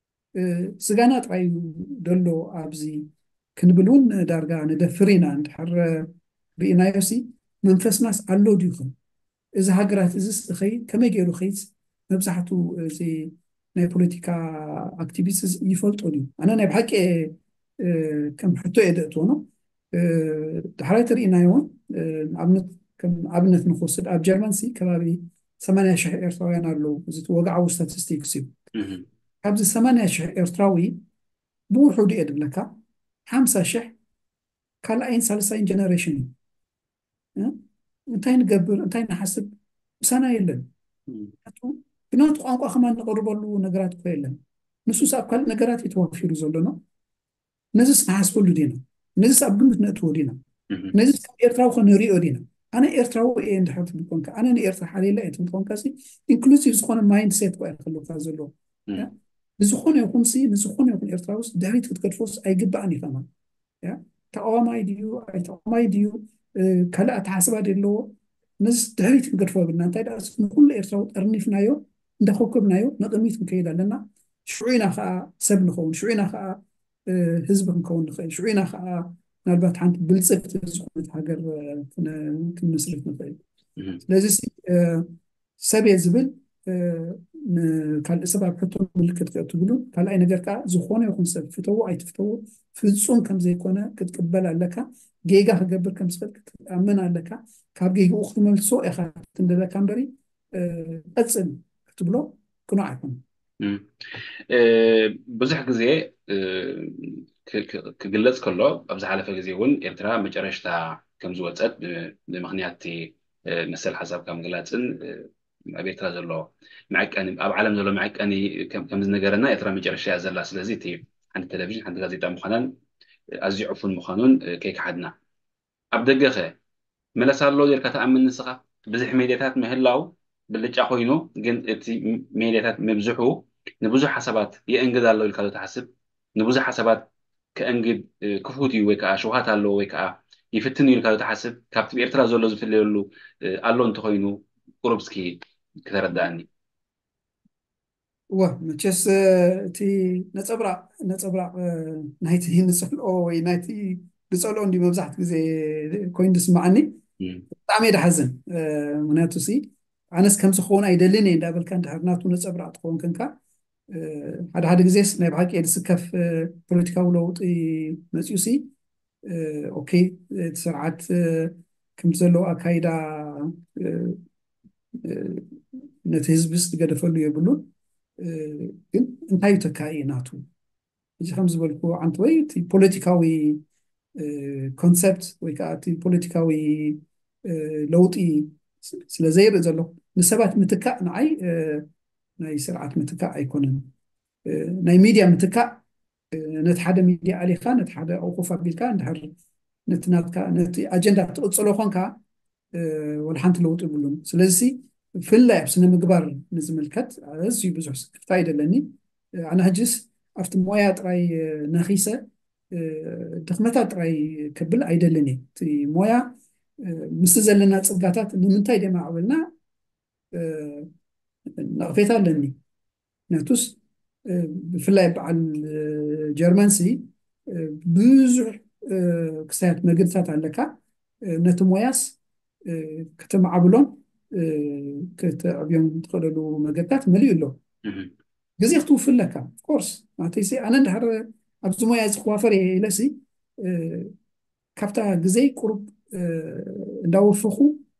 ስጋና ጥራይ ደሎ ኣብዚ ክንብል እውን ዳርጋ ንደፍር ኢና እንድሕር ርኢናዮሲ መንፈስናስ ኣሎ ድዩኹም እዚ ሃገራት እዚ ኸይ ከመይ ገይሩ ኸይድ መብዛሕትኡ እዚ ናይ ፖለቲካ ኣክቲቪስት ይፈልጦ ድዩ ኣነ ናይ ብሓቂ ከም ሕቶ እየ ደእትዎ ኖ ድሕራይ ተርኢናዮ እውን ከም ኣብነት ንክወስድ ኣብ ጀርመን ከባቢ 80,000 ኤርትራውያን ኣለዉ እዚ ወግዓዊ ስታቲስቲክስ እዩ ካብዚ 80,000 ኤርትራዊ ብውሑዱ እየ ድብለካ 50,000 ካልኣይን ሳልሳይን ጀነሬሽን እዩ እንታይ ንገብር እንታይ ንሓስብ ምሳና የለን ብናቱ ቋንቋ ከማ ንቐርበሉ ነገራት እኮ የለን ንሱስ ኣብ ካልእ ነገራት የተዋፊሩ ዘሎ ኖ ነዚስ ንሓስበሉ ዲና ነዚስ ኣብ ግምት ነእትዎ ዲና ነዚስ ኤርትራዊ ከንሪኦ ዲና ኣነ ኤርትራዊ እየ እንድሕር ትብል ኮንካ ኣነ ንኤርትራ ሓልየላ እየ ትብል ኮንካ ኢንክሉሲቭ ዝኾነ ማይንድ ሴት እኮ ይርከለካ ዘሎ ንዝኾነ ይኹን ንዝኾነ ይኹን ኤርትራውስ ድሕሪት ክትገድፎስ ኣይግባእን ኢኸማ ተቃዋማይ ድዩ ኣይተቃዋማይ ድዩ ካልእ ኣተሓስባ ደለዎ ነዚ ድሕሪት ክንገድፎ ብልና እንታይ ዳ ንኩሉ ኤርትራዊ ጠርኒፍናዮ እንዳኸከብናዮ ንቕድሚት ክንከይድ ኣለና ሽዑ ኢና ከዓ ሰብ ንኸውን ሽዑ ኢና ከዓ ህዝቢ ክንከውን ንኽእል ሽዑ ኢና ከዓ ምናልባት ሓንቲ ብልፅግቲ ዝኾነት ሃገር ክንምስርት ንኽእል ስለዚ ሰብ እየ ዝብል ካልእ ሰብ ኣብ ሕቶ ምልክት ክትብሉ ካልኣይ ነገር ከዓ ዝኾነ ይኹን ሰብ ፍተዎ ኣይትፍተዎ ፍፁም ከም ዘይኮነ ክትቅበል ኣለካ ጌጋ ክገብር ከም ዝኽእል ክትኣምን ኣለካ ካብ ጌግኡ ክትመልሶ ኢኻ ትንደበካ እምበሪ ቀፅል ክትብሎ ቅኑዕ ኣይኮነ ብዙሕ ግዜ ክግለጽ ከሎ ኣብ ዝሓለፈ ግዜ እውን ኤርትራ መጨረሽታ ከም ዝወፀት ብምክንያት መሰል ሓሳብካ ምግላፅን ኣብ ኤርትራ ዘሎ መዐቀኒ ኣብ ዓለም ዘሎ መዐቀኒ ከም ዝነገረና ኤርትራ መጨረሻ እያ ዘላ ስለዚ እቲ ሓንቲ ቴሌቭዥን ሓንቲ ጋዜጣ ምዃናን ኣዝዩ ዕፉን ምዃኑን ከይክሓድና ኣብ ደገ ኸ መለስ ኣሎ ጌርካ ተኣምን ንስኻ ብዙሕ ሜድያታት ምህላው ብልጫ ኮይኑ ግን እቲ ሜድያታት ምብዝሑ ንብዙሕ ሓሳባት የእንግድ ኣሎ ኢልካ ትሓስብ ንብዙሕ ሓሳባት ከእንግድ ክፉት እዩ ወይ ከዓ ሽውሃት ኣለዎ ወይ ከዓ ይፍትን ኢልካ ትሓስብ ካብቲ ብኤርትራ ዘሎ ዝፍለየሉ ኣሎ እንተኮይኑ ቁሩብ እስኪ ክተረዳእኒ መቸስ እቲ ነፀብራቕ ናይቲ ንፅሕልኦ ወይ ናይቲ ብፀልኦ እንዲ መብዛሕቲ ግዜ ኮይኑ ዝስማዓኒ ብጣዕሚ እየ ድሓዝን ምክንያቱ ኣነስ ከም ዝኸውን ኣይደልን እየ እንዳበልካ እንድሕር ናቱ ነፀብራቕ ትኸውን ክንካ ሓደ ግዜስ ናይ ብሓቂ እየ ዝስከፍ ፖለቲካዊ ለውጢ መፅኡ ኦኬ እቲ ስርዓት ከም ዘለዎ ኣካይዳ ነቲ ህዝብስ ዝገደፈሉ የብሉን ግን እንታይ ተካኢ ናቱ እዚ ከም ዝበልኩ ዓንቲ ወይ እቲ ፖለቲካዊ ኮንሰፕት ወይ ከዓ እቲ ፖለቲካዊ ለውጢ ስለዘይርኢ ዘሎ ንሰባት ምትካእ ንዓይ ናይ ስርዓት ምትካእ ኣይኮነን ናይ ሚድያ ምትካእ ነቲ ሓደ ሚድያ ኣሊኻ ነቲ ሓደ ኣውቁፍ ኣቢልካ እንድሕር ነቲ ናትካ ነቲ ኣጀንዳ ትቕፅሎ ኮንካ ወላ ሓንቲ ለውጢ ይብሉን ስለዚ ብፍላይ ኣብ ስነ ምግባር ንዝምልከት ኣዝዩ ብዙሕ ስክፍታ ኣይደለኒ ኣነ ሕጅስ ኣብቲ ሞያ ጥራይ ነኺሰ ድኽመታት ጥራይ ከብል ኣይደልን እየ እቲ ሞያ ምስ ዘለና ፅጋታት ንምንታይ ደማ ዕብልና ነቕፌታ ኣለኒ ምክንያቱስ ብፍላይ በዓል ጀርመንሲ ብዙሕ ክሳያት መገድታት ኣለካ ነቲ ሞያስ ከተማዓብሎን ከተዕብዮም ትኽእለሉ መገድታት መሊኡ ኣሎ ግዜ ክትውፍለካ ኮርስ ማተይሲ ኣነ እንድሕር ኣብዚ ሞያ እዚ ክዋፈር እየ ኢለሲ ካብታ ግዜ ቁሩብ እንዳወፈኹ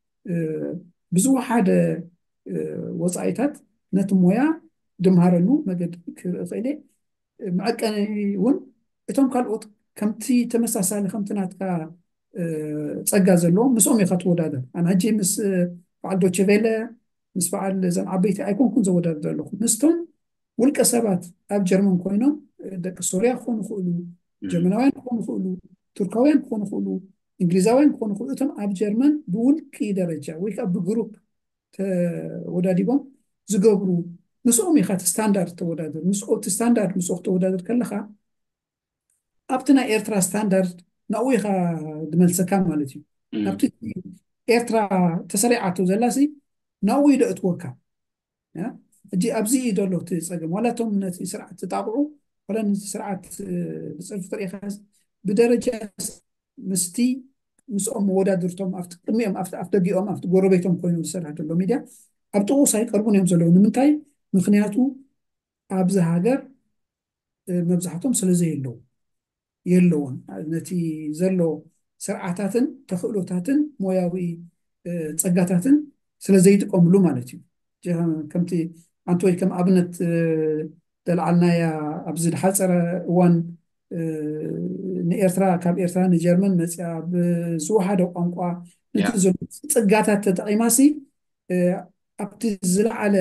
ብዙሓደ ወፃኢታት ነቲ ሞያ ድምሃረሉ መገዲ ክርኢ ክእለ መዐቀኒ እውን እቶም ካልኦት ከምቲ ተመሳሳሊ ከምቲ ናትካ ፀጋ ዘለዎ ምስኦም ኢኻ ትወዳደር ኣነ ሕጂ ምስ በዓል ዶቼ ቬለ ምስ በዓል እዘን ዓበይቲ ኣይኮንኩን ዘወዳደር ዘለኹ ምስቶም ውልቀ ሰባት ኣብ ጀርመን ኮይኖም ደቂ ሶርያ ክኾኑ ይኽእሉ ጀርመናውያን ክኾኑ ይኽእሉ ቱርካውያን ክኾኑ ይኽእሉ እንግሊዛውያን ክኾኑ ይኽእሉ እቶም ኣብ ጀርመን ብውልቂ ደረጃ ወይ ከዓ ብግሩፕ ተወዳዲቦም ዝገብሩ ምስኦም ኢኻ እቲ ስታንዳርድ ተወዳደር እቲ ስታንዳርድ ምስኦ ክትወዳደር ከለኻ ኣብቲ ናይ ኤርትራ ስታንዳርድ ናብኡ ኢኻ ድመልሰካ ማለት እዩ ናብቲ ኤርትራ ተሰሪዓቶ ዘላሲ ናብኡ ይደእትወካ ሕጂ ኣብዚ እዩ ዘሎ እቲ ፀገም ዋላቶም ነቲ ስርዓት ተጣቕዑ ወላ ነቲ ስርዓት ብፅርፊ ክሪኢኻ ብደረጃ ምስቲ ምስኦም መወዳድርቶም ኣብቲ ቅድሚኦም ኣብቲ ደጊኦም ኣብቲ ጎረቤቶም ኮይኑ ዝሰርሕ ዘሎ ሚድያ ኣብ ጥቕኡ ሳይቀርቡን እዮም ዘለዉ ንምንታይ ምክንያቱ ኣብዚ ሃገር መብዛሕቶም ስለዘየለዉ የለውን ነቲ ዘሎ ስርዓታትን ተኽእሎታትን ሞያዊ ፀጋታትን ስለዘይጥቀምሉ ማለት እዩ ከምቲ ኣንቲ ወይ ከም ኣብነት ተለዓልናያ ኣብዚ ዝሓፀረ እዋን ንኤርትራ ካብ ኤርትራ ንጀርመን መፅያ ብዝወሓደ ቋንቋ ነቲ ዘሎ ፀጋታት ተጠቒማሲ ኣብቲ ዝለዓለ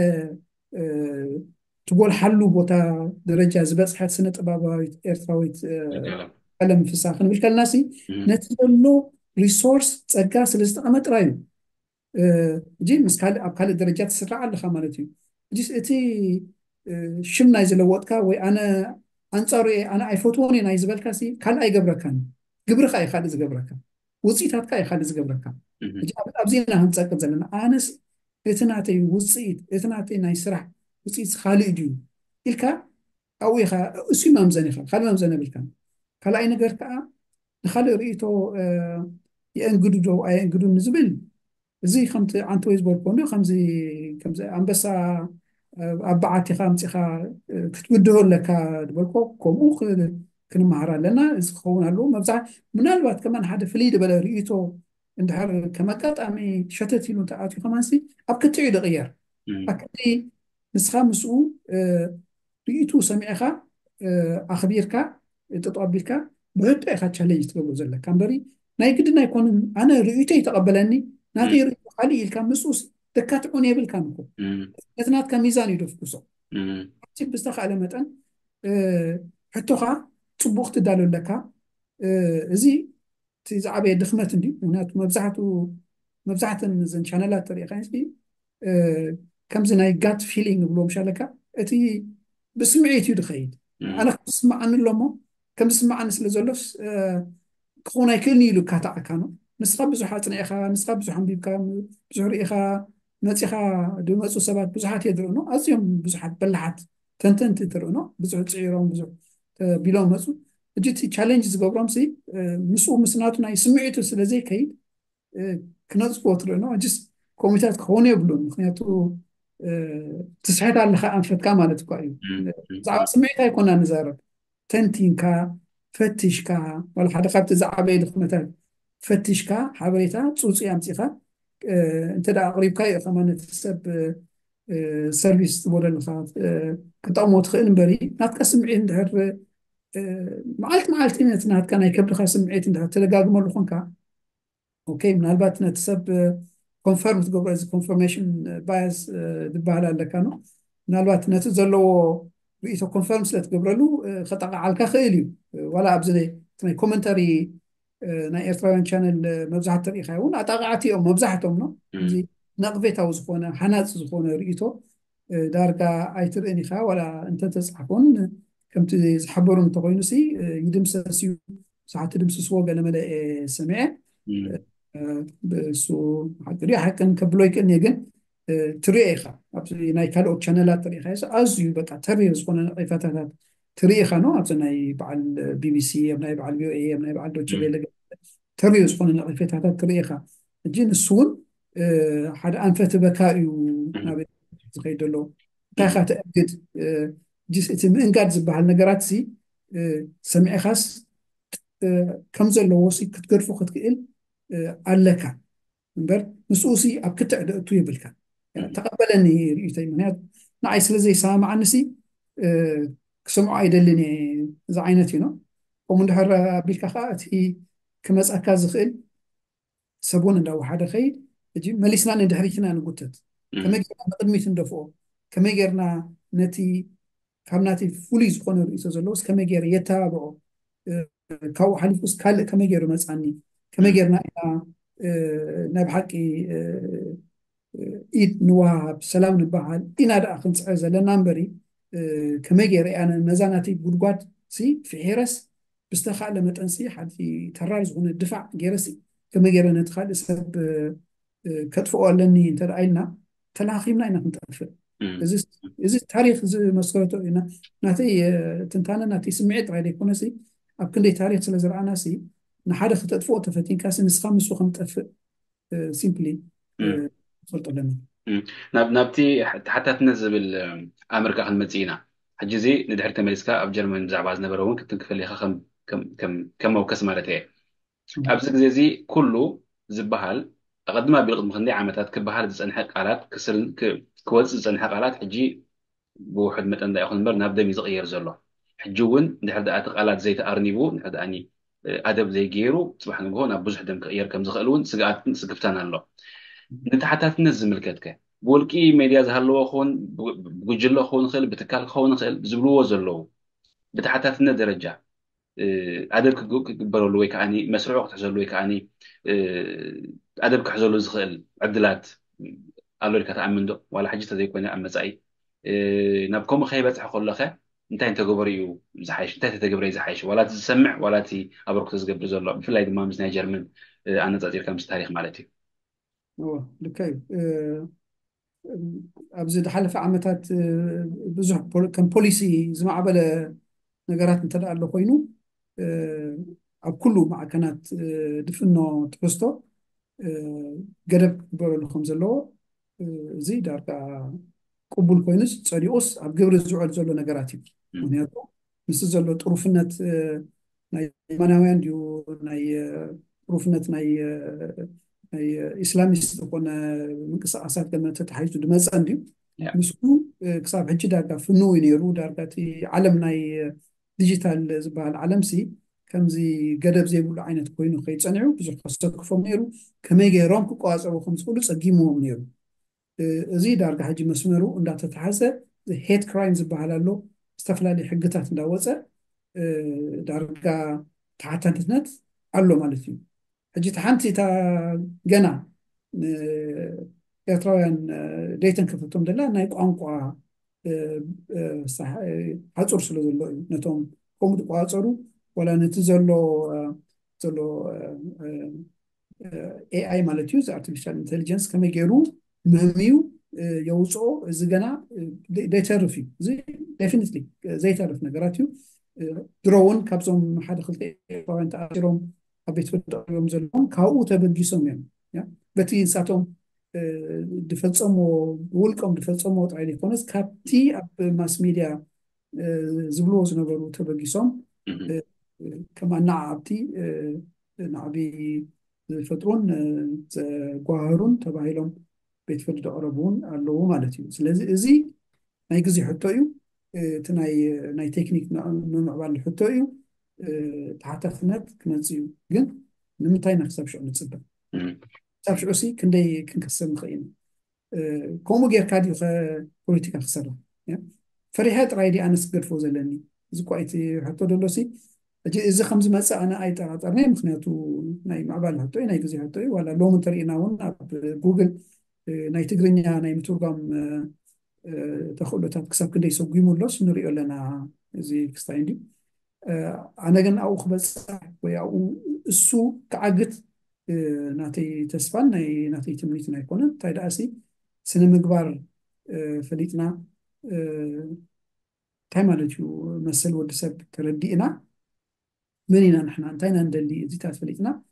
ትጎልሓሉ ቦታ ደረጃ ዝበፅሐት ስነ ጥበባዊት ኤርትራዊት ቀለም ፍሳ ክንብል ከለናሲ ነቲ ዘሎ ሪሶርስ ፀጋ ስለ ዝጠቐመ ጥራይ እዩ እጂ ምስ ኣብ ካልእ ደረጃ ትስራዕ ኣለካ ማለት እዩ እጂ እቲ ሽም ናይ ዝለወጥካ ወይ ኣነ ኣንፃሩ ኣነ ኣይፈትዎን ናይ ዝበልካሲ ካልእ ኣይገብረካን ግብርካ እዩ ካልእ ዝገብረካ ውፅኢታትካ እዩ ካልእ ዝገብረካ እጂ ኣብዚ ኢና ክንፀቅጥ ዘለና ኣነስ እቲ ናተይ ውፅኢት እቲ ናተይ ናይ ስራሕ ውፅኢት ካልእ ድዩ ኢልካ ኣብኡ ኢኻ እሱ መምዘን ኢኻ ካልእ መምዘን የብልካን ካልኣይ ነገር ከዓ ንካልእ ርእቶ የእንግዱ ዶ ኣየእንግዱ ንዝብል እዚ ከምቲ ዓንቲ ወይ ዝበልኮ ከምዚ ኣንበሳ ኣብ በዓቲኻ ምፂኻ ክትውድሆ ኣለካ ዝበልኮ ከምኡ ክንመሃር ኣለና እዚ ክኸውን ኣለዎ ምናልባት ከማን ሓደ ፍልይ ዝበለ ርእቶ እንድሕር ከም ኣጋጣሚ ሸተት ኢሉ ተኣትዩ ከማንሲ ኣብ ክትዒ ድቕየር ኣክዲ ንስኻ ምስኡ ርእቱ ሰሚዕኻ ኣኽቢርካ ተጠቢልካ ብህዶ ኢኻ ቻሌንጅ ትገብሮ ዘለካ እምበሪ ናይ ግድን ኣይኮንን ኣነ ርእቶ ይተቐበለኒ ናተይ ርእቶ ካሊእ ኢልካ ምስኡስ ደካትዑን የብልካን እኮ ነቲ ናትካ ሚዛን እዩ ደፍኩሶ ብዝተኽኣለ መጠን ሕቶኻ ፅቡቕ ክትዳሎ ኣለካ እዚ እቲ ዝዓበየ ድኽመት እንድዩ ምክንያቱ መብዛሕተን ዘን ቻነላት ተሪኢኻ ከምዚ ናይ ጋት ፊሊንግ ብሎ ምሻለካ እቲ ብስምዒት እዩ ድኸይድ ኣነ ክስማዓኒ ኣሎ ሞ ከም ዝስማዓኒ ስለ ዘሎስ ክኸውን ኣይክእልኒ ኢሉ ካታዕካ ነው ንስኻ ብዙሕ ኣፅኒዕኻ ንስኻ ብዙሕ ኣንቢብካ ብዙሕ ርኢኻ መፂኻ ድመፁ ሰባት ብዙሓት እየ ትርእኖ ኣዝዮም ብዙሓት በላሓት ተንተንቲ ትርእኖ ብዙሕ ፅዒሮም ብዙሕ ቢሎም መፁ እጂ እቲ ቻሌንጅ ዝገብሮም ምስኡ ምስናቱ ናይ ስምዒቱ ስለዘይከይድ ክነፅፍዎ ትርእኖ እጅስ ኮሚታት ክኾኑ የብሉን ምክንያቱ ትስሕት ኣለካ ኣንፈትካ ማለት እኳ እዩ ብዛዕባ ስምዒት ኣይኮና ንዛረብ ተንቲንካ ፈቲሽካ ወላ ሓደ ካብቲ ዝዓበየ ድኽመታት ፈቲሽካ ሓበሬታ ፅውፅእ ኣምፂኻ እንተዳ ኣቕሪብካ እዩ ከማ ነቲ ሰብ ሰርቪስ ዝቦለልካ ክጠቕሞ ትኽእል እምበሪ ናትካ ስምዒት እንድሕር መዓልቲ ነቲ ናትካ ናይ ከብድካ ስምዒት እንድሕር ተደጋግመሉ ኮንካ ኦኬ ምናልባት ነቲ ሰብ ኮንፈርም ትገብሮ እዚ ኮንፈርሜሽን ባያስ ዝበሃል ኣለካ ነው ምናልባት ነቲ ዘለዎ ርእቶ ኮንፈርም ስለ ትገብረሉ ከጠቃዓልካ ክእል እዩ ዋላ ኣብዚ ናይ ኮመንታሪ ናይ ኤርትራውያን ቻነል መብዛሕት ተሪኢኻ እውን ኣጣቃዕቲ እዮም መብዛሕቶም ነው እዚ ነቕቤታዊ ዝኾነ ሓናፅ ዝኾነ ርእቶ ዳርጋ ኣይትርእን ኢኻ ዋላ እንተተፃሕፎን ከምቲ ዝሓበሩ እንተኮይኑ ይድምሰስ እዩ ብዙሓት ድምስስዎ ገለመለ ሰሚዐ ብእሱ ሓቅሪ ሓቅን ከብሎ ይክእልኒ ግን ትሪኦ ኢኻ ኣብዚ ናይ ካልኦት ቻነላት ተሪኢኻ ኣዝዩ በቃ ተሪር ዝኾነ ነቐፌታታት تري خانو أبزناي بعل بي بي سي أبناي بعل بي إيه أبناي بعل دوتشي مم. بيلا تري يسقون القفيت هذا تري خا الجين السون حد أنفت بكائي مم. نبي تخيل له مم. تاخا تأكد جس إتم إن قاد زبها النجارات سي سمع خاص كم زل وصي كتقرفو كتقل على امبر مسؤوسي اب كتعد تو يبلكا يعني مم. تقبلني ريتي من نعي سلازي سامع نسي كسمع ايدلني ذا عينتي نو ومن دحر بيلكا خاتي كمز اكاز خيل سبون اندو حدا خيل اجي مليسنا ندحريتنا نقطت كما مم. جرنا قدميت ندفو كما جرنا نتي كامناتي فولي زخون رئيس زلوس كما جر يتابعو كاو حلفوس كما جر مصاني كما مم. جرنا ናብ ሓቂ ኢድ ንዋሃብ ሰላም ንበሃል ኢና ደኣ ክንፅዕር ዘለና እምበሪ ከመይ ገይረ ኣነ ነዛ ናተይ ጉድጓድ ፍሒረስ ብዝተኻእለ መጠን ሓንቲ ተራር ዝኾነ ድፋዕ ገይረሲ ከመይ ገይረ ነቲ ካልእ ሰብ ከጥፍኦ ኣለኒ እንተደኣ ኢልና ተላኺምና ኢና ክንጠፍእ مم. እዚ ታሪክ ዝመስረቶ ኢና ናተይ ትንታነ ናተይ ስምዒት ጥራይ ዘይኮነሲ ኣብ ክንደይ ታሪክ ስለ ዝረኣናሲ ንሓደ ክተጥፍኦ ተፈቲንካሲ ንስኻ ምስኡ ከም ጠፍእ ሲምፕሊ مم. ፈልጦ ኣለኒ ናብቲ ተሓታትነት ዝብል ኣሜሪካ ክንመፅእ ኢና ሕጂ እዚ ንድሕሪ ተመሊስካ ኣብ ጀርመን ብዛዕባ ዝነበረ እውን ክትንክፈል ኢኻ ከም መውከስ ማለት እየ ኣብዚ ግዜ እዚ ኩሉ ዝበሃል ቀድማ ቢልቅድሚ ክንደይ ዓመታት ክበሃል ዝፀንሐ ቃላት ክወፅእ ዝፀንሐ ቃላት ሕጂ ብውሕድ መጠን ዳ ይኹን እምበር ናብ ደም እዩ ዝቕየር ዘሎ ሕጂ እውን እንድሕር ደኣ እቲ ቃላት ዘይተኣርኒቡ እንድሕር ደኣኒ ኣደብ ዘይገይሩ ፅባሕ ንግሆ ናብ ብዙሕ ደም ክቕየር ከም ዝኽእል እውን ስግኣትን ስግብታን ኣሎ ንተሓታትነት ዝምልከትከ ብወልቂ ሜድያ ዝሃለዎ ክኸውን ብጉጅለ ክኸውን ይኽእል ብትካል ክኸውን ይኽእል ዝብልዎ ዘለዉ ብተሓታትነት ደረጃ ኣደብ ክግበረሉ ወይ ከዓኒ መስርዑ ክትሕዘሉ ወይ ከዓኒ ኣደብ ክሕዘሉ ዝኽእል ዕድላት ኣሎ ኢልካ ተኣምን ዶ ዋላ ሕጂ ተዘይኮነ ኣብ መፃኢ ናብ ከምኡ ከይበፅሕ ከሎኸ እንታይ እንተገበሩ እዩ ዝሓይሽ እንታይ ተተገብረ እዩ ዝሓይሽ ዋላ እቲ ዝሰምዕ ዋላ እቲ ኣበርክቶ ዝገብር ዘሎ ብፍላይ ድማ ምስ ናይ ጀርመን ኣነፃፂርካ ምስ ታሪክ ማለት እዩ ልካ እዩ ኣብዚ ዝሓለፈ ዓመታት ብዙሕ ከም ፖሊሲ ዝማዕበለ ነገራት እንተደኣ ኣሎ ኮይኑ ኣብ ኩሉ ማዕከናት ድፍኖ ትሕዝቶ ገደብ ክግበረሉ ከም ዘለዎ እዚ ዳርጋ ቅቡል ኮይኑስ ፀዲቁስ ኣብ ግብሪ ዝውዕል ዘሎ ነገራት እዩ ምክንያቱ ምስ ዘሎ ጥሩፍነት ናይ የማናውያን ድዩ ናይ ጥሩፍነት ናይ ኢስላሚስት ዝኾነ ምንቅስቃሳት ገመ ተተሓሒዙ ድመፀ እንድዩ ምስኡ ክሳብ ሕጂ ዳርጋ ፍንው እዩ ነይሩ ዳርጋ እቲ ዓለም ናይ ዲጂታል ዝበሃል ዓለምሲ ከምዚ ገደብ ዘይብሉ ዓይነት ኮይኑ ከይፀንዑ ብዙሕ ከሰክፎም ነይሩ ከመይ ገይሮም ክቆፃፀሩ ከም ዝኽእሉ ፀጊሞም ነይሩ እዚ ዳርጋ ሕጂ መስመሩ እንዳተተሓዘ ሄት ክራይም ዝበሃል ኣሎ ዝተፈላለዩ ሕግታት እንዳወፀ ዳርጋ ተሓታትነት ኣሎ ማለት እዩ ሕጂ እቲ ሓንቲ እታ ገና ኤርትራውያን ደይተን ከፈቶም ዘላ ናይ ቋንቋ ሓፁር ስለ ዘሎ እዩ ነቶም ከምኡ ዝቆፃፀሩ ወላ ነቲ ዘሎ ኤኣይ ማለት እዩ ኣርቲፊሻል ኢንቴሊጀንስ ከመይ ገይሩ መህምዩ የውፅኦ እዚ ገና ዘይተርፍ እዩ እዚ ዴፊኒትሊ ዘይተርፍ ነገራት እዩ ድሮ እውን ካብዞም ሓደ ክልተ ኤርትራውያን ተኣሲሮም ኣብ ቤት ፍርዲ ቀሪቦም ዘለዎም ካብኡ ተበጊሶም እዮም በቲ ንሳቶም ድፈፀሞ ብውልቆም ድፈፀሞ ጥራይ ዘይኮነስ ካብቲ ኣብ ማስ ሚድያ ዝብልዎ ዝነበሩ ተበጊሶም ከማ ናዓብቲ ናዕቢ ዝፈጥሩን ዘጓህሩን ተባሂሎም ቤት ፍርዲ ቀረቡ እውን ኣለዉ ማለት እዩ ስለዚ እዚ ናይ ግዜ ሕቶ እዩ እቲ ናይ ቴክኒክ ምምዕባል ሕቶ እዩ ተሓታትነት ክመፅእ እዩ ግን ንምንታይ ና ክሳብ ሽዑ ንፅበ ክሳብ ሽዑሲ ክንደይ ክንከሰብ ንኽእል ከምኡ ጌርካ ድዩ ፖለቲካ ክሰርሕ ፈሪሐ ጥራይ ዲ ኣነስ ክገድፎ ዘለኒ እዚ ኳ እቲ ሕቶ ደሎሲ እዚ ከም ዝመፅእ ኣነ ኣይጠራጠርኒ ምክንያቱ ናይ ምዕባል ሕቶ እዩ ናይ ግዜ ሕቶ እዩ ዋላ ሎሚ እንተሪእና እውን ኣብ ጉግል ናይ ትግርኛ ናይ ምትርጓም ተኽእሎታት ክሳብ ክንደይ ሰጉሙሎስ ንሪኦ ኣለና እዚ ክስታይ እንድዩ ኣነ ግን ኣብኡ ክበፅሕ ወይ ኣብኡ እሱ ክዓግት ናተይ ተስፋን ናተይ ትምኒትን ኣይኮነን እንታይ ደኣሲ ስነ ምግባር ፈሊጥና تايمالتيو مسل ود سب تردينا منينا نحن انتينا ندلي زيتات فليتنا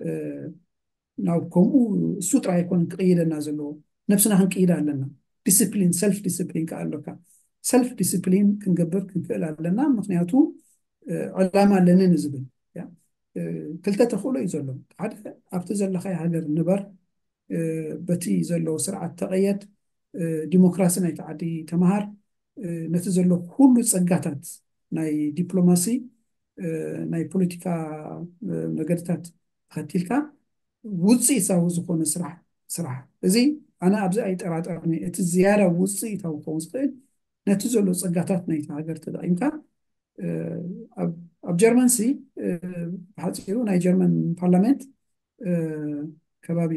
ناوكم السوط راح يكون قيدا نازلو نفسنا هنقيدا لنا ديسيبلين سيلف ديسيبلين كألوكا سيلف ديسيبلين كنقبر كنفعل لنا مخنياتو علامة لنا نزبل كلتا تخولو يزلو عاد أبتزل لخي هاجر النبر بتي زلو سرعة تغييت ديمقراسي يتعدي تمهر نتزلو كل صقاتات ناي دبلوماسي ناي بوليتيكا نقدتات خاتيلكا ውፅኢታዊ ዝኾነ ስራሕ እዚ ኣነ ኣብዚ ኣይጠራጠርኒ እቲ ዝያዳ ውፅኢታዊ ክኸውን ዝኽእል ነቲ ዘሎ ፀጋታት ናይቲ ሃገር ተጠቒምካ ኣብ ጀርመን ሲ ብሓፂሩ ናይ ጀርመን ፓርላሜንት ከባቢ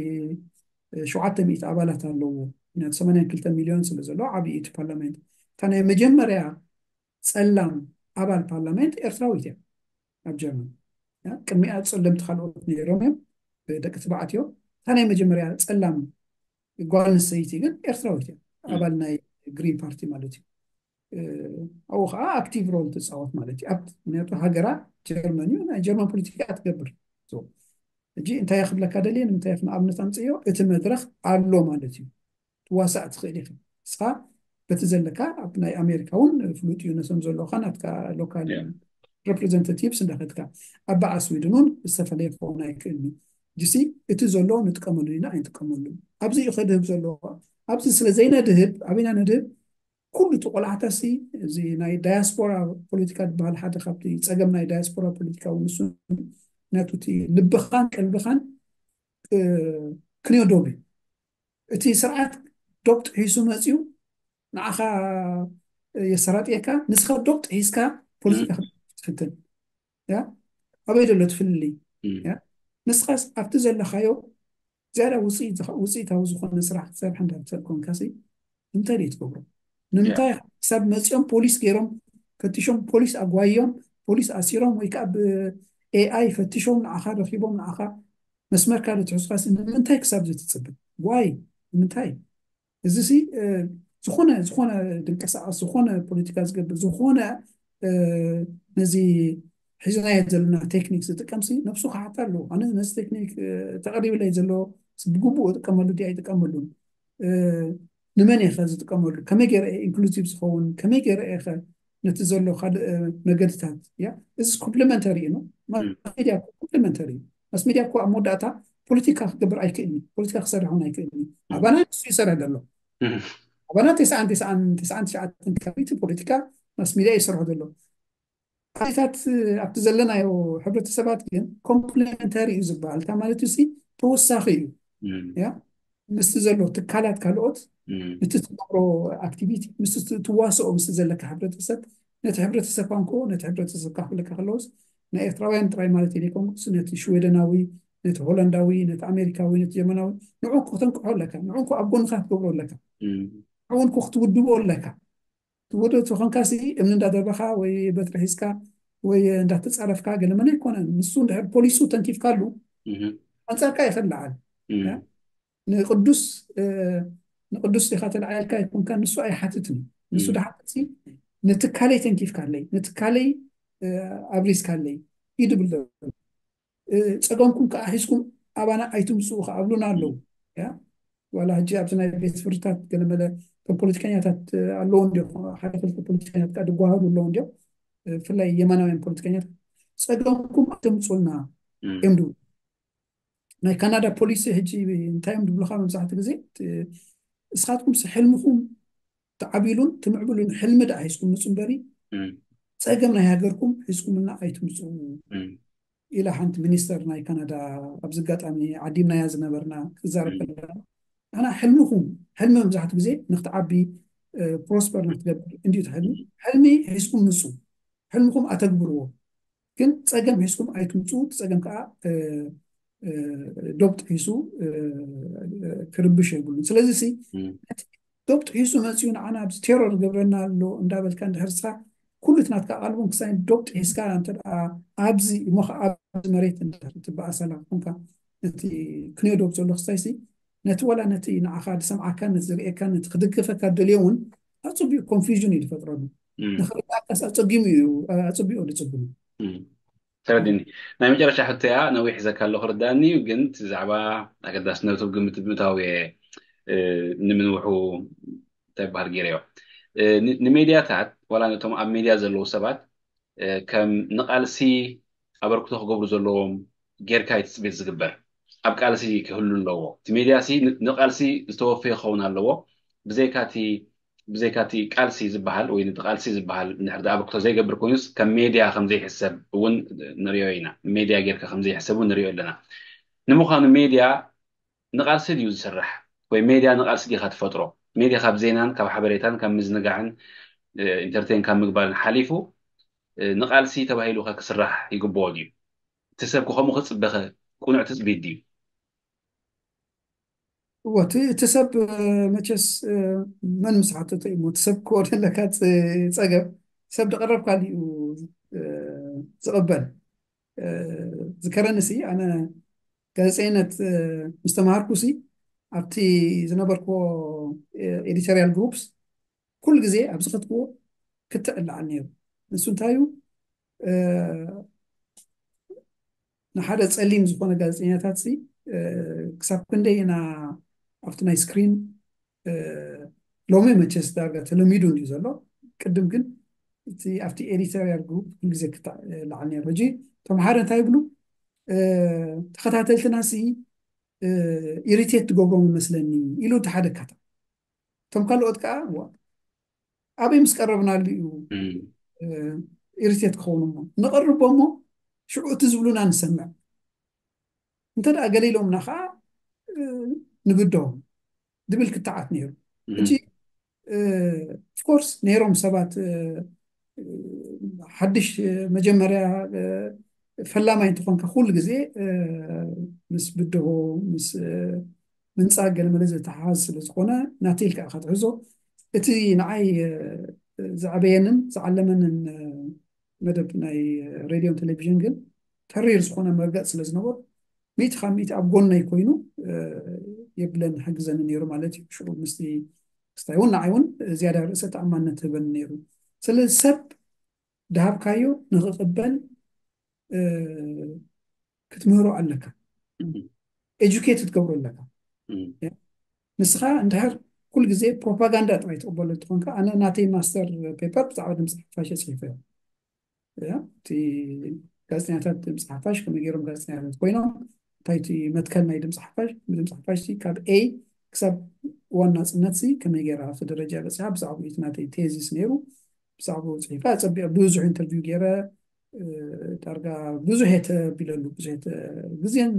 700 ኣባላት ኣለዎ 82 ሚልዮን ስለ ዘለዎ ዓብዪ እቲ ፓርላሜንት እታ ናይ መጀመርያ ፀላም ኣባል ፓርላሜንት ኤርትራዊት እያ ኣብ ጀርመን ቅድሚኣ ፀለምቲ ካልኦት ነይሮም እዮም ደቂ ተባዕትዮ እታ ናይ መጀመርያ ፀላም ጓል ኣንስተይቲ ግን ኤርትራዊት እያ ኣባል ናይ ግሪን ፓርቲ ማለት እዩ ኣብኡ ከዓ ኣክቲቭ ሮል ትፃወት ማለት እዩ ምክንያቱ ሃገራ ጀርመን እዩ ናይ ጀርመን ፖለቲካ ትገብር እጂ እንታይ ክብለካ ደልየ ንምንታይ ንኣብነት ኣምፅዮ እቲ መድረክ ኣሎ ማለት እዩ ትዋሳእ ትኽእል ኢኻ ንስኻ በቲ ዘለካ ኣብ ናይ ኣሜሪካ እውን ፍሉጥ እዩ ነሰም ዘለካ ናትካ ሎካል ሬፕሬዘንታቲቭስ እንዳኸድካ ኣብ በዓ ስዊድን እውን ዝተፈለየ ክኸውን ኣይክእልኒ ጅሲ እቲ ዘሎ ንጥቀመሉ ኢና ኣይንጥቀመሉ ኣብዚ እዩ ከድህብ ዘለዎ ኣብዚ ስለ ዘይነድህብ ኣበይና ነድህብ ኩሉ እቲ ቆልዓታሲ እዚ ናይ ዳያስፖራ ፖለቲካ ዝበሃል ሓደ ካብቲ ፀገም ናይ ዳያስፖራ ፖለቲካ እውን ንሱ ነቱ እቲ ልብኻን ቀልብኻን ክንዮ ዶብ እቲ ስርዓት ዶብ ጥሒሱ መፅዩ ንዓኻ የሰራጥየካ ንስኻ ዶብ ጥሒስካ ፖለቲካ ትፍትን ኣበይ ደሎ ትፍልሊ ንስኻስ ኣብቲ ዘለኻዮ ዝያዳ ውፅኢታዊ ዝኾነ ስራሕ ክትሰርሕ እንዳትሰርሕ ኮንካሲ እንታይ ደይ ትገብሮ ንምንታይ ክሳብ መፅኦም ፖሊስ ገይሮም ፈቲሾም ፖሊስ ኣጓዮም ፖሊስ ኣሲሮም ወይ ከዓ ብኤኣይ ፈቲሾም ንዓኻ ረኪቦም ንዓኻ መስመርካ ትሕዝካሲ ንምንታይ ክሳብ ዝትፅብቅ ዋይ ንምንታይ እዚ ሲ ዝኾነ ድንቀሳቐስ ዝኾነ ፖለቲካ ዝገብር ዝኾነ ነዚ ሒዝናዮ ዘለና ቴክኒክ ዝጥቀምሲ ነብሱ ክሓታ ኣለዎ ኣነ ነዚ ቴክኒክ ተቐሪብለይ ዘሎ ብግቡእ ጥቀመሉ ዲ ኣይጥቀመሉን ንመን ኢኸ ዝጥቀመሉ ከመይ ገይረ ኢንክሉዚቭ ዝኸውን ከመይ ገይረ ኢኸ ነቲ ዘሎ ካልእ መገድታት እዚ ኮምፕሊመንተሪ እዩ ሚድያ ኮምፕሊመንተሪ እዩ ማስ ሚድያ እኮ ኣብ መወዳእታ ፖለቲካ ክገብር ኣይክእልኒ ፖለቲካ ክሰርሕ እውን ኣይክእልኒ ኣባና ንሱ ይሰርሕ ዘሎ ኣባና 99 ካቢቲ ፖለቲካ ማስ ሚድያ ይሰርሑ ዘሎ ዓይታት ኣብቲ ዘለናዮ ሕብረተሰባት ግን ኮምፕሊመንተሪ እዩ ዝበሃል እታ ማለት ሲ ተወሳኺ እዩ ምስቲ ዘሎ ትካላት ካልኦት እቲ ትገብሮ ኣክቲቪቲ ምስቲ ትዋስኦ ምስቲ ዘለካ ሕብረተሰብ ነቲ ሕብረተሰብካ እንከ ነቲ ሕብረተሰብካ ክብለካ ከለውስ ናይ ኤርትራውያን ጥራይ ማለት የኮንኩስ ነቲ ሽዌደናዊ ነቲ ሆላንዳዊ ነቲ ኣሜሪካዊ ነቲ ጀርመናዊ ንዑ ክተንክሖ ኣለካ ንዑ ኣብ ጎንካ ክትገብሮ ኣለካ ንዑን ክትውድቦ ኣለካ ትወደቱ ኮንካሲ እምኒ እንዳደርበኻ ወይ በትሪ ሒዝካ ወይ እንዳተፃረፍካ ገለ መን ኣይኮነን ንሱ እንድሕር ፖሊሱ ተንኪፍካሉ ኣንፃርካ ይኽልዓል ንቅዱስ ዲኻ ተላዓልካ ይኮንካ ንሱ ኣይሓትትኒ ንሱ ድሓትሲ ንትካለይ ተንኪፍካለይ ንትካለይ ኣብሪስካለይ ይድብል ፀገምኩም ከዓ ሒዝኩም ኣባና ኣይትምፅኡ ከኣብሉና ኣለዉ ዋላ ሕጂ ኣብዚ ናይ ቤት ፍርድታት ገለ መለ ፖለቲከኛታት ኣለዎ እንዲኦም ሓደ ክልተ ፖለቲከኛታት ከዓ ድጓሃዱ ኣለዎ እንዲኦም ብፍላይ የማናውያን ፖለቲከኛታት ፀገምኩም ኣተምፁልና እዮም ድብሉ ናይ ካናዳ ፖሊሲ ሕጂ እንታይ እዮም ድብሉካ መብዛሕትኡ ግዜ እስኻትኩም ሕልምኩም ተዓቢሉን ትምዕብሉን ሕልሚ ዳ ሒዝኩም ምፁ እምበሪ ፀገም ናይ ሃገርኩም ሒዝኩምና ኣይትምፁ ኢላ ሓንቲ ሚኒስተር ናይ ካናዳ ኣብዚ ኣጋጣሚ ዓዲምናያ ዝነበርና ክዛረብ ከለና ኣና ሕልምኩም ሕልሚ መብዛሕትኡ ግዜ ንክትዓቢ ፕሮስፐር ንክትገብር እንድዩ ትሕልሚ ሕልሚ ሒዝኩም ምፁ ሕልምኩም ኣተግብርዎ ግን ፀገም ሒዝኩም ኣይትምፁ ፀገም ከዓ ዶብ ጥሒሱ ክርብሽ የብሉን ስለዚ ሲ ዶብ ጥሒሱ መፅኡ ንዓና ኣብዚ ቴሮር ገብረና ኣሎ እንዳበልካ እንድሕርስካ ኩሉ ትናትካ ቃልቦም ክሳይ ዶብ ጥሒስካ እንተ ኣብዚ ሞኸ ኣብዚ መሬት ትበኣሰላ ኮንካ ነቲ ክንዮ ዶብ ዘሎ ክሳይ ሲ ነቲ ወላ ነቲ ንዓኻ ዝሰምዓካ ነቲ ዝርኤካ ነቲ ክድግፈካ ደልዮ እውን ኣፅቢቅ ኮንፊዥን እዩ ዝፈጥረሉ أمم. نخرجاكس أتصقيمي أتصبيو لتصقيمي أمم. تردني نعم جرى حتى يا نويح زكاة الأخرى داني وقنت زعبا أكيد أسنو قمت بمتاوي نمنوحو تبهر جيريو نميدياتات ولا نتوم أب ميديا زلو سبات كم نقالسي أبركتو خبر زلوم غير كايت بيت زغبر أب قالسي كهلو اللو تميدياسي نقالسي استوفي خونا اللو بزيكاتي قالسي زبحال وين تقالسي زبحال نحرد أبركتو زي قبر كونيس كم ميديا خمزي حساب ون نريوينا ميديا غير كخمزي حساب ون نريو لنا نمخان ميديا نقالسي ديو زسرح ወይ ሜድያ ንቃልሲ ዲኻ ትፈጥሮ ሜድያ ካብ ዜናን ካብ ሓበሬታን ካብ ምዝንጋዕን ኢንተርቴን ካብ ምግባርን ሓሊፉ ንቃልሲ ተባሂሉ ኸ ክስራሕ ይግብኦ ድዩ እቲ ሰብ ከምኡ ክፅበኸ ቁኑዕ ትፅቢት ድዩ وتسب ماتشس من مسحته تيمو تسب كور لك تصقب سب تقرب قال تقبل ذكرني سي انا كزينة مستمعركوسي ابتي زنبركو editorial groups كل جزء ابسطكو كتقل عني نسون تايو نحدث ጸሊም ዝኾነ ጋዜጠኛታት ሲ ክሳብ ክንደይ ኢና ኣብቲ ናይ ስክሪን ሎሚ መቸስ ዳርጋ ተለሚዱ እንዲዩ ዘሎ ቅድም ግን እቲ ኣብቲ ኤዲቶሪያል ግሩፕ ኩልግዜ ክተላዓል ነይሩ ሕጂ ተምሃሮ እንታይ ይብሉ ተኸታተልትና ሲ ኢሪቴት ትገብሮም ይመስለኒ ኢሉ እቲ ሓደ ካታ እቶም ካልኦት ከዓ ኣበይ ምስ ቀረብናሉ እዩ ኢሪቴት ክኸውን እሞ ንቐርቦ እሞ ሽዑ እቲ ዝብሉና ንሰምዕ እንተ ደኣ ገሊሎምና ከዓ ንግድሆም ድብል ክተዓት ነይሩ እጂ ኦፍኮርስ ነይሮም ሰባት ሓድሽ መጀመርያ ፈላማይ እንትኾንካ ኩሉ ግዜ ምስ ብድሆ ምስ ምንፃግ ገለ መለ ዝተሓዝ ስለ ዝኾነ ናተይልካ ኢኻ ትሕዞ እቲ ንዓይ ዝዓበየንን ዝዓለመንን መደብ ናይ ሬድዮን ቴሌቪዥን ግን ተሪር ዝኾነ መርገፅ ስለ ዝነበሩ ሚእቲ ካብ ሚእቲ ኣብ ጎነይ ኮይኑ የብለን ሕግዘኒ ነይሩ ማለት እዩ ሽዑ ምስቲ ክስታይ እውን ንዓይ እውን ዝያዳ ርእሰ ተኣማንነት ህበኒ ነይሩ ስለዚ ሰብ ድሃብካዮ ንክቕበል ክትምህሮ ኣለካ ኤጁኬት ትገብሮ ኣለካ ንስኻ እንድሕር ኩሉ ግዜ ፕሮፓጋንዳ ጥራይ ትቕበሎ እንትኾንካ ኣነ ናተይ ማስተር ፔፐር ብዛዕባ ድምፂ ሓፋሽ ፅሒፈ እቲ ጋዜጠኛታት ድምፂ ሓፋሽ ከመይ ገይሮም ጋዜጠኛታት ኮይኖም እንታይ እቲ መትከል ናይ ድምፂ ሓፋሽ ብድምፂ ሓፋሽ ካብ ኤ ክሳብ ዋና ፅነት ከመይ ገይራ ኣብቲ ደረጃ በፂሓ ብዛዕባ እቲ ናተይ ቴዚስ ነይሩ ብዛዕባ ፅሒፋ ፀቢቐ ብዙሕ ኢንተርቪው ገይረ ዳርጋ ብዙሕ የተቢለሉ ብዙሕ ግዜን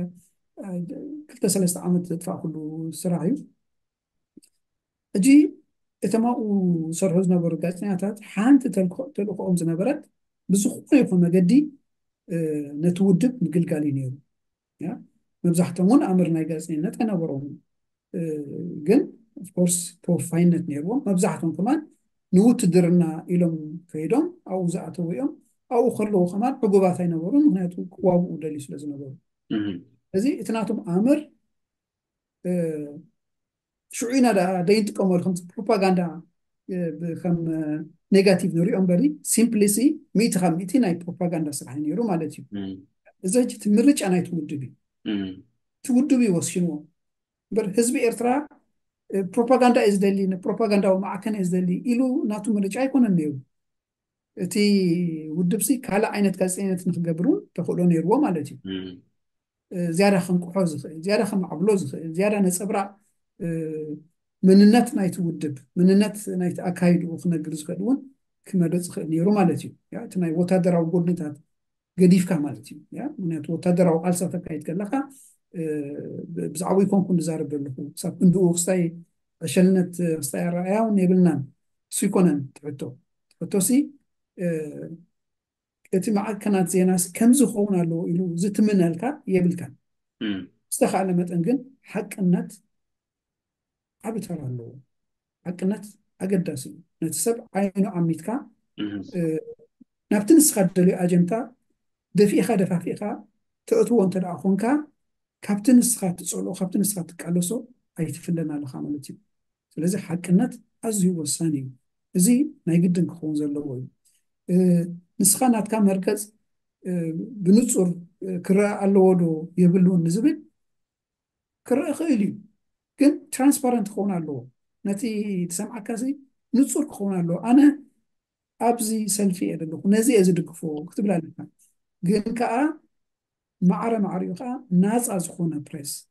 2-3 ዓመት ዘጥፋእ ኩሉ ስራሕ እዩ እጂ እቶም ኣብኡ ዝሰርሑ ዝነበሩ ጋዜጠኛታት ሓንቲ ተልእኮኦም ዝነበረት ብዝኾነ ይኹን መገዲ ነቲ ውድብ ምግልጋል እዩ ነይሩ መብዛሕትኦም እውን ኣምር ናይ ጋዜጠኝነት ኣይነበሮም ግን ኦፍኮርስ ተወፋይነት ነይርዎም መብዛሕትኦም ከማን ንውትድርና ኢሎም ከይዶም ኣብኡ ዝኣተው እዮም ኣብኡ ከለዉ ከማን ዕጉባት ኣይነበሩን ምክንያቱ ክዋግኡ ደልዩ ስለ ዝነበሩ እዚ እቲ ናቶም ኣምር ሽዑ ኢና ደይንጥቀመሉ ከም ፕሮፓጋንዳ ከም ኔጋቲቭ ንሪኦ እምበሪ ሲምፕሊሲ ሚእቲ ካብ ሚእቲ ናይ ፕሮፓጋንዳ ስራሕ ነይሩ ማለት እዩ እዚ ሕጂ እቲ ምርጫ ናይቲ ውድብ እዩ እቲ ውድብ እዩ ወሲንዎ እምበር ህዝቢ ኤርትራ ፕሮፓጋንዳ እዩ ዝደሊ ንፕሮፓጋንዳዊ ማዕከን እዩ ዝደሊ ኢሉ ናቱ ምርጫ ኣይኮነን ነይሩ እቲ ውድብሲ ካልእ ዓይነት ጋዜጠኝነት ንክገብሩ ተኽእሎ ነይርዎ ማለት እዩ ዝያዳ ክንቅሖ ዝኽእል ዝያዳ ከማዕብሎ ዝኽእል ዝያዳ ነፀብራቅ መንነት ናይቲ ውድብ መንነት ናይቲ ኣካይድኡ ክነግር ዝኽእል እውን ክመርፅ ዝኽእል ነይሩ ማለት እዩ እቲ ናይ ወታደራዊ ጎድንታት ገዲፍካ ማለት እዩ ምክንያቱ ወታደራዊ ቃልሲ ተካይድ ከለካ ብዛዕባ ይኮንኩ ንዛረብ ኣለኹ ክሳብ ክንድኡ ክስታይ ዕሸልነት ክስታይ ኣረኣያ እውን የብልናን እሱ ይኮነን ትሕቶሲ እቲ ማዕከናት ዜናስ ከምዚ ክኸውን ኣለዎ ኢሉ ዝትምነልካ የብልካን ዝተኻእለ መጠን ግን ሓቅነት ዓብይ ተራ ኣለዎ ሓቅነት ኣገዳሲ እዩ ነቲ ሰብ ዓይኑ ዓሚትካ ናብቲ ንስኻ ደልዮ ኣጀንዳ ደፊእኻ ደፋፊእኻ ተእትዎ እንተ ደኣ ኮንካ ካብቲ ንስኻ ትፀልኦ ካብቲ ንስኻ ትቃለሶ ኣይትፍለን ኣለኻ ማለት እዩ ስለዚ ሓቅነት ኣዝዩ ወሳኒ እዩ زي ما يقدن كخون زلوه نسخانات كام مركز بنصر كرا اللودو يبلون نزبل كرا خيلي كن ترانسبارنت خون اللو نتي تسمع كاسي نصر خون اللو أنا أبزي سلفي أدلو نزي أزدك فوق كتب لك جن كا معريو كا ناس أزخونا بريس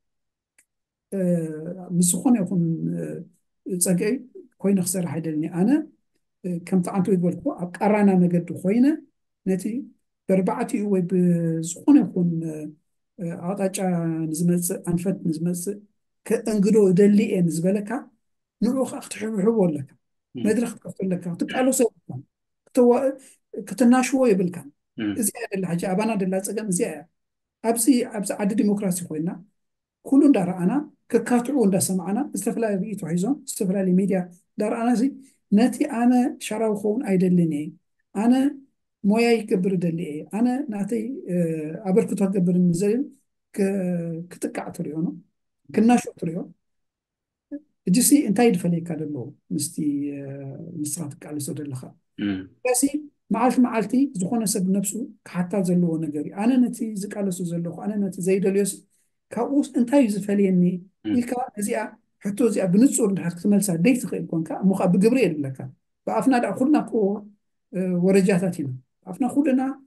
مسخون يكون تسقي كوين خسر حيدلني أنا كم تعانتو يقولكو أقرانا مجد خوينة نتي بربعتي هو بزخون يكون عطاجا نزمز أنفت نزمز كأنجلو دلي نزبلك نروح أختحب حبول لك مدرخ كفتل لك تقالو سيبكم كتناشو يبلكم إزي اللي حاجة أبانا دلات سجن زي أبسي عد ديمقراطي خوينا كلون دار أنا ككاتعون دا سمعنا استفلا بيتو حيزون استفلا ميديا دار أنا زي ناتي أنا شراو خون أيدلني أنا مويا يكبر دلي أنا ناتي أبركتو أكبر النزل كتقع تريونو كنا شو تريو جسي انتاي دفلي كادلو مستي مصراتك على سود اللخا بسي معلتي زخونه سب نفسه حتى زلو نغري أنا نتي زقالسو زلو أنا نتي زيدليوس كاوس انتاي زفليني إلكا زيا حتى زيا بنصور نحن كتملسا ديت تخيل كونكا مخا بجبريل لك فأفنا دا خلنا كو ورجاتاتنا أفنا خلنا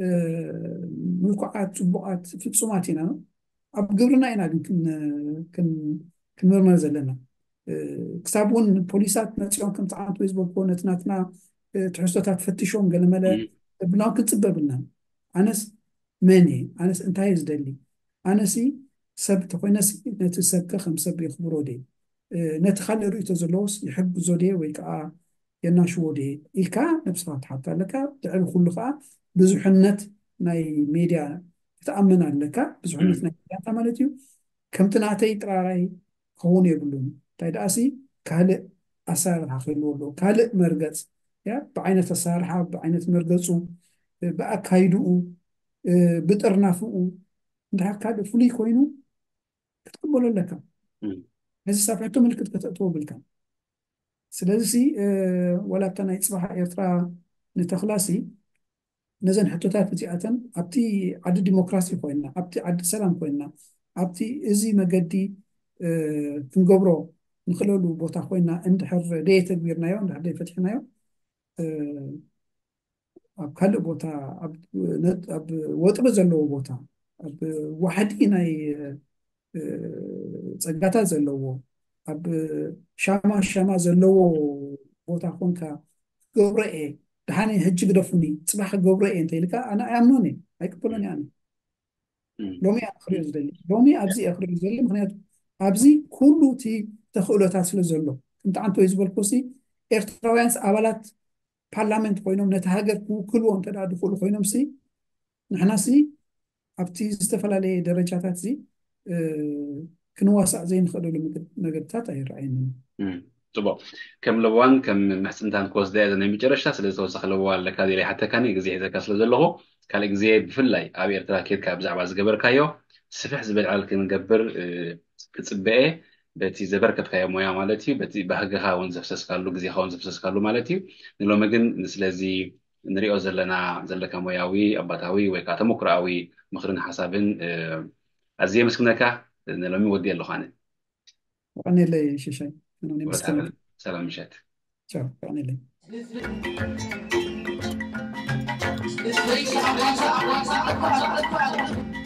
ملقعات بقات في بصماتنا أب جبرنا إنا كن مرمز لنا كسابون بوليسات نتيون كنت عانتو يزبط كونتناتنا تحسوتات فتشون قال ملا بناو كنت سببنا أنس ماني أنس انتهي زدلي أنسي سب تقوينس نتسب كخم سب يخبرو دي نتخلي رؤيته زلوس يحب زودي ويكا يناشو دي إلكا نبصرات حتى لك تعال خلقا بزحنت ناي ميديا تأمن لك بزحنت ناي ميديا تمالتيو كم تناتي تراراي خون يبلون تايداسي كالئ أسار حخيلو له كالئ مرقص يا بعينة السارحة بعينة مرقصو بأكايدو بترنافو ده كالئ فلي كوينو كتقبلوا لك هذه سافعتو ملكت كتأتوا بالكم سلازي ولا بتنا يصبح إرترا نتخلاسي نزن حتوتات بتيئة أبتي عد ديمقراطي كوينا أبتي عد سلام كوينا أبتي إزي مجدي كنقبرو نخلولو بوتا خوينا اندحر دي تدبيرنا يو اندحر دي فتحنا يو أب كالو بوتا أب وطر زلو بوتا أب وحدينا صقاتا زلو أب شاما زلو بوتا خونكا قبرئي دحاني هجي قدفني صباح قبرئي انت لكا أنا أمنوني هاي كبولوني يعني لومي أخرج زلي لومي أبزي أخرج زلي مخنيات أبزي كله تي تخلو تاسلو زلو كنت عنتو يزبل كوسي إرتراويانس أولات بارلمنت خوينوم نتهاجر كلهم تدادو كل خوينوم سي نحنا سي أبتي استفلا لي درجاتات زي كنواسع زي نخلو نقدتات أي رأينا طبعا كم لوان كم محسنتان كوز ده إذا نمي جرشة سلسلة سخلوا لك هذه اللي حتى كان يجزي إذا كسل له كان يجزي بفلاي أبي أرتلا كيد كابزع بعض جبر كايو سفح زبل على كن جبر كتسبقه بتي زبر كتخيا مويا مالتي بتي بهجها ونزفسس قالوا جزي خون زفسس قالوا مالتي نلو مجن نسلزي نريو زلنا زلك موياوي أبطاوي وكاتمكراوي مخرن حسابن أزيه مسكناك نلو مودي اللخانة وأنا لي شيء أنا مسكين سلام مشات شوف أنا لي